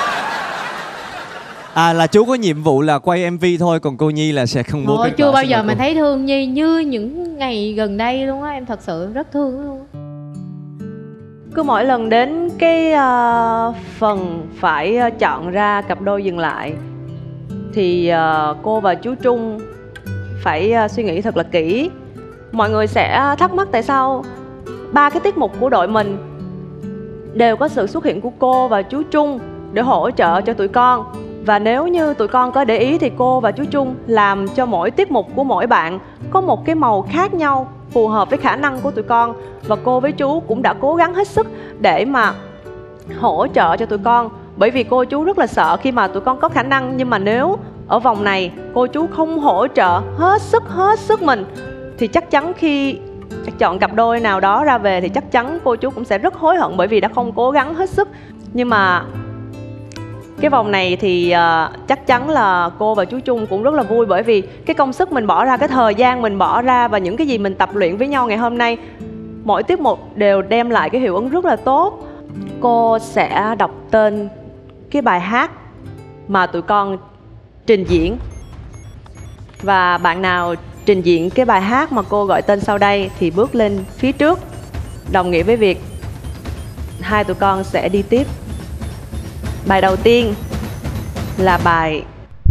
À là chú có nhiệm vụ là quay em vê thôi, còn cô Nhi là sẽ không bố Ôi, kết chưa quả. bao Xin giờ lỗi mà cô. thấy thương Nhi như những ngày gần đây luôn á. Em thật sự rất thương luôn á. Cứ mỗi lần đến cái uh, phần phải uh, chọn ra cặp đôi dừng lại thì uh, cô và chú Trung phải uh, suy nghĩ thật là kỹ. Mọi người sẽ thắc mắc tại sao ba cái tiết mục của đội mình đều có sự xuất hiện của cô và chú Trung để hỗ trợ cho tụi con. Và nếu như tụi con có để ý thì cô và chú Trung làm cho mỗi tiết mục của mỗi bạn có một cái màu khác nhau phù hợp với khả năng của tụi con. Và cô với chú cũng đã cố gắng hết sức để mà hỗ trợ cho tụi con. Bởi vì cô chú rất là sợ khi mà tụi con có khả năng, nhưng mà nếu ở vòng này cô chú không hỗ trợ hết sức hết sức mình thì chắc chắn khi chọn cặp đôi nào đó ra về thì chắc chắn cô chú cũng sẽ rất hối hận bởi vì đã không cố gắng hết sức. Nhưng mà cái vòng này thì uh, chắc chắn là cô và chú Trung cũng rất là vui, bởi vì cái công sức mình bỏ ra, cái thời gian mình bỏ ra và những cái gì mình tập luyện với nhau ngày hôm nay, mỗi tiết mục đều đem lại cái hiệu ứng rất là tốt. Cô sẽ đọc tên cái bài hát mà tụi con trình diễn, và bạn nào trình diễn cái bài hát mà cô gọi tên sau đây thì bước lên phía trước, đồng nghĩa với việc hai tụi con sẽ đi tiếp. Bài đầu tiên là bài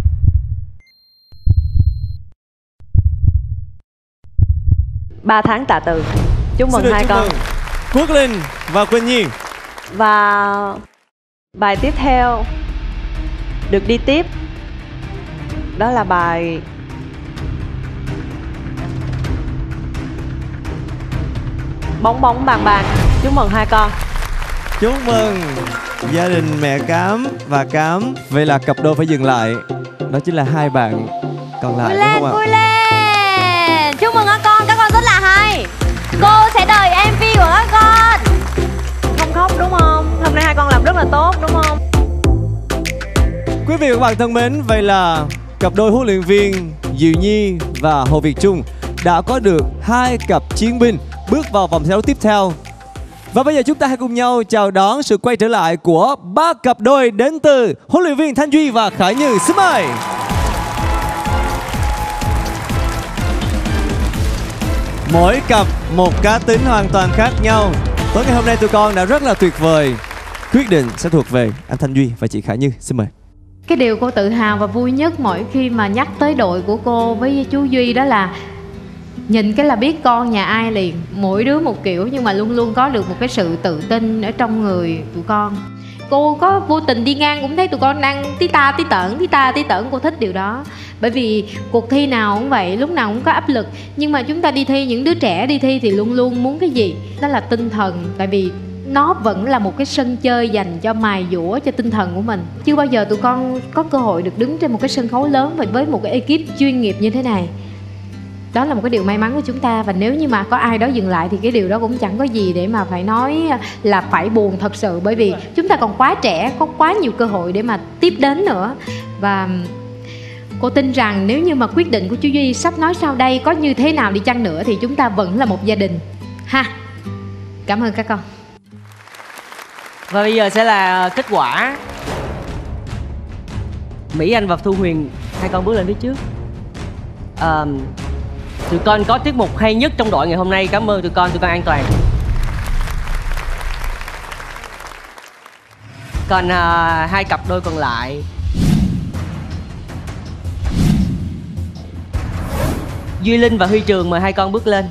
Ba tháng tạ từ. Chúc mừng Xin được hai chúc con. mừng Quốc Linh và Quỳnh Nhi. Và bài tiếp theo được đi tiếp đó là bài Bóng bóng bàn bàn. Chúc mừng hai con. Chúc mừng gia đình mẹ Cám và Cám. Vậy là cặp đôi phải dừng lại. Đó chính là hai bạn còn lại, Vui đúng lên, không ạ? vui lên. Chúc mừng các con, các con rất là hay. Cô sẽ đợi em vê của các con. Không khóc đúng không? Hôm nay hai con làm rất là tốt đúng không? Quý vị và các bạn thân mến, vậy là cặp đôi huấn luyện viên Diệu Nhi và Hồ Việt Trung đã có được hai cặp chiến binh bước vào vòng thi đấu tiếp theo. Và bây giờ chúng ta hãy cùng nhau chào đón sự quay trở lại của ba cặp đôi đến từ huấn luyện viên Thanh Duy và Khải Như. Xin mời. Mỗi cặp một cá tính hoàn toàn khác nhau. Tối ngày hôm nay tụi con đã rất là tuyệt vời. Quyết định sẽ thuộc về anh Thanh Duy và chị Khải Như. Xin mời. Cái điều cô tự hào và vui nhất mỗi khi mà nhắc tới đội của cô với chú Duy đó là nhìn cái là biết con nhà ai liền. Mỗi đứa một kiểu nhưng mà luôn luôn có được một cái sự tự tin ở trong người tụi con. Cô có vô tình đi ngang cũng thấy tụi con đang tí ta tí tởn, tí ta tí tởn. Cô thích điều đó. Bởi vì cuộc thi nào cũng vậy, lúc nào cũng có áp lực. Nhưng mà chúng ta đi thi, những đứa trẻ đi thi thì luôn luôn muốn cái gì? Đó là tinh thần. Tại vì nó vẫn là một cái sân chơi dành cho mài dũa cho tinh thần của mình. Chưa bao giờ tụi con có cơ hội được đứng trên một cái sân khấu lớn và với một cái ekip chuyên nghiệp như thế này. Đó là một cái điều may mắn của chúng ta. Và nếu như mà có ai đó dừng lại thì cái điều đó cũng chẳng có gì để mà phải nói là phải buồn thật sự. Bởi vì chúng ta còn quá trẻ, có quá nhiều cơ hội để mà tiếp đến nữa. Và cô tin rằng nếu như mà quyết định của chú Duy sắp nói sau đây có như thế nào đi chăng nữa thì chúng ta vẫn là một gia đình ha. Cảm ơn các con. Và bây giờ sẽ là kết quả. Mỹ Anh và Thu Huyền, hai con bước lên phía trước. à, Tụi con có tiết mục hay nhất trong đội ngày hôm nay. Cảm ơn tụi con, tụi con an toàn. Còn à, hai cặp đôi còn lại, Duy Linh và Huy Trường, mời hai con bước lên.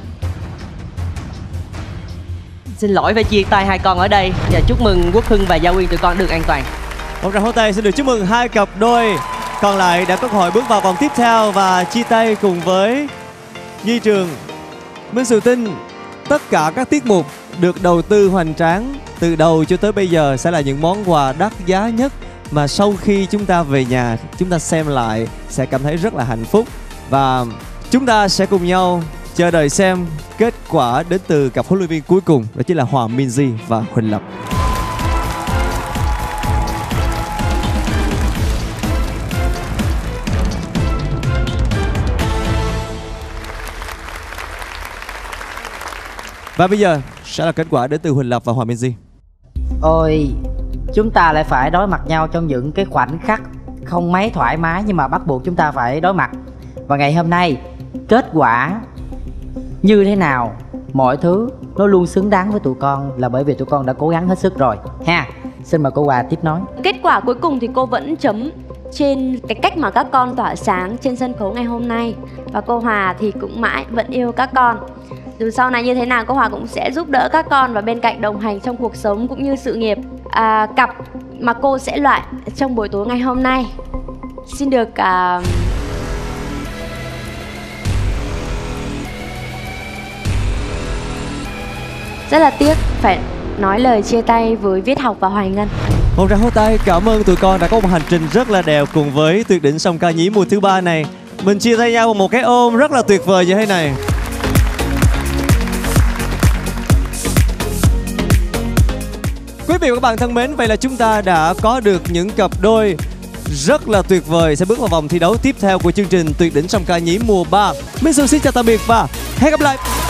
Xin lỗi phải chia tay hai con ở đây. Và chúc mừng Quốc Hưng và Gia Quyên, tụi con được an toàn. Một tràng pháo tay xin được chúc mừng hai cặp đôi còn lại đã có cơ hội bước vào vòng tiếp theo và chia tay cùng với Duy Trường. Minh Sự tin tất cả các tiết mục được đầu tư hoành tráng từ đầu cho tới bây giờ sẽ là những món quà đắt giá nhất mà sau khi chúng ta về nhà chúng ta xem lại sẽ cảm thấy rất là hạnh phúc. Và chúng ta sẽ cùng nhau chờ đợi xem kết quả đến từ cặp huấn luyện viên cuối cùng, đó chính là Hoàng Minzy và Huỳnh Lập. Và bây giờ sẽ là kết quả đến từ Huỳnh Lập và Hoàng Minzy. Ôi, chúng ta lại phải đối mặt nhau trong những cái khoảnh khắc không mấy thoải mái nhưng mà bắt buộc chúng ta phải đối mặt. Và ngày hôm nay, kết quả như thế nào, mọi thứ nó luôn xứng đáng với tụi con là bởi vì tụi con đã cố gắng hết sức rồi ha. Xin mời cô Hòa tiếp nói. Kết quả cuối cùng thì cô vẫn chấm trên cái cách mà các con tỏa sáng trên sân khấu ngày hôm nay. Và cô Hòa thì cũng mãi vẫn yêu các con. Dù sau này như thế nào, cô Hòa cũng sẽ giúp đỡ các con và bên cạnh đồng hành trong cuộc sống cũng như sự nghiệp. À, cặp mà cô sẽ loại trong buổi tối ngày hôm nay xin được uh... rất là tiếc phải nói lời chia tay với Viết Học và Hoài Ngân. Một tràng hô tay cảm ơn tụi con đã có một hành trình rất là đẹp cùng với tuyệt đỉnh song ca nhí mùa thứ ba này. Mình chia tay nhau một cái ôm rất là tuyệt vời như thế này. Quý vị và các bạn thân mến, vậy là chúng ta đã có được những cặp đôi rất là tuyệt vời sẽ bước vào vòng thi đấu tiếp theo của chương trình Tuyệt đỉnh song ca nhí mùa ba. Minh Xuân xin chào tạm biệt và hẹn gặp lại.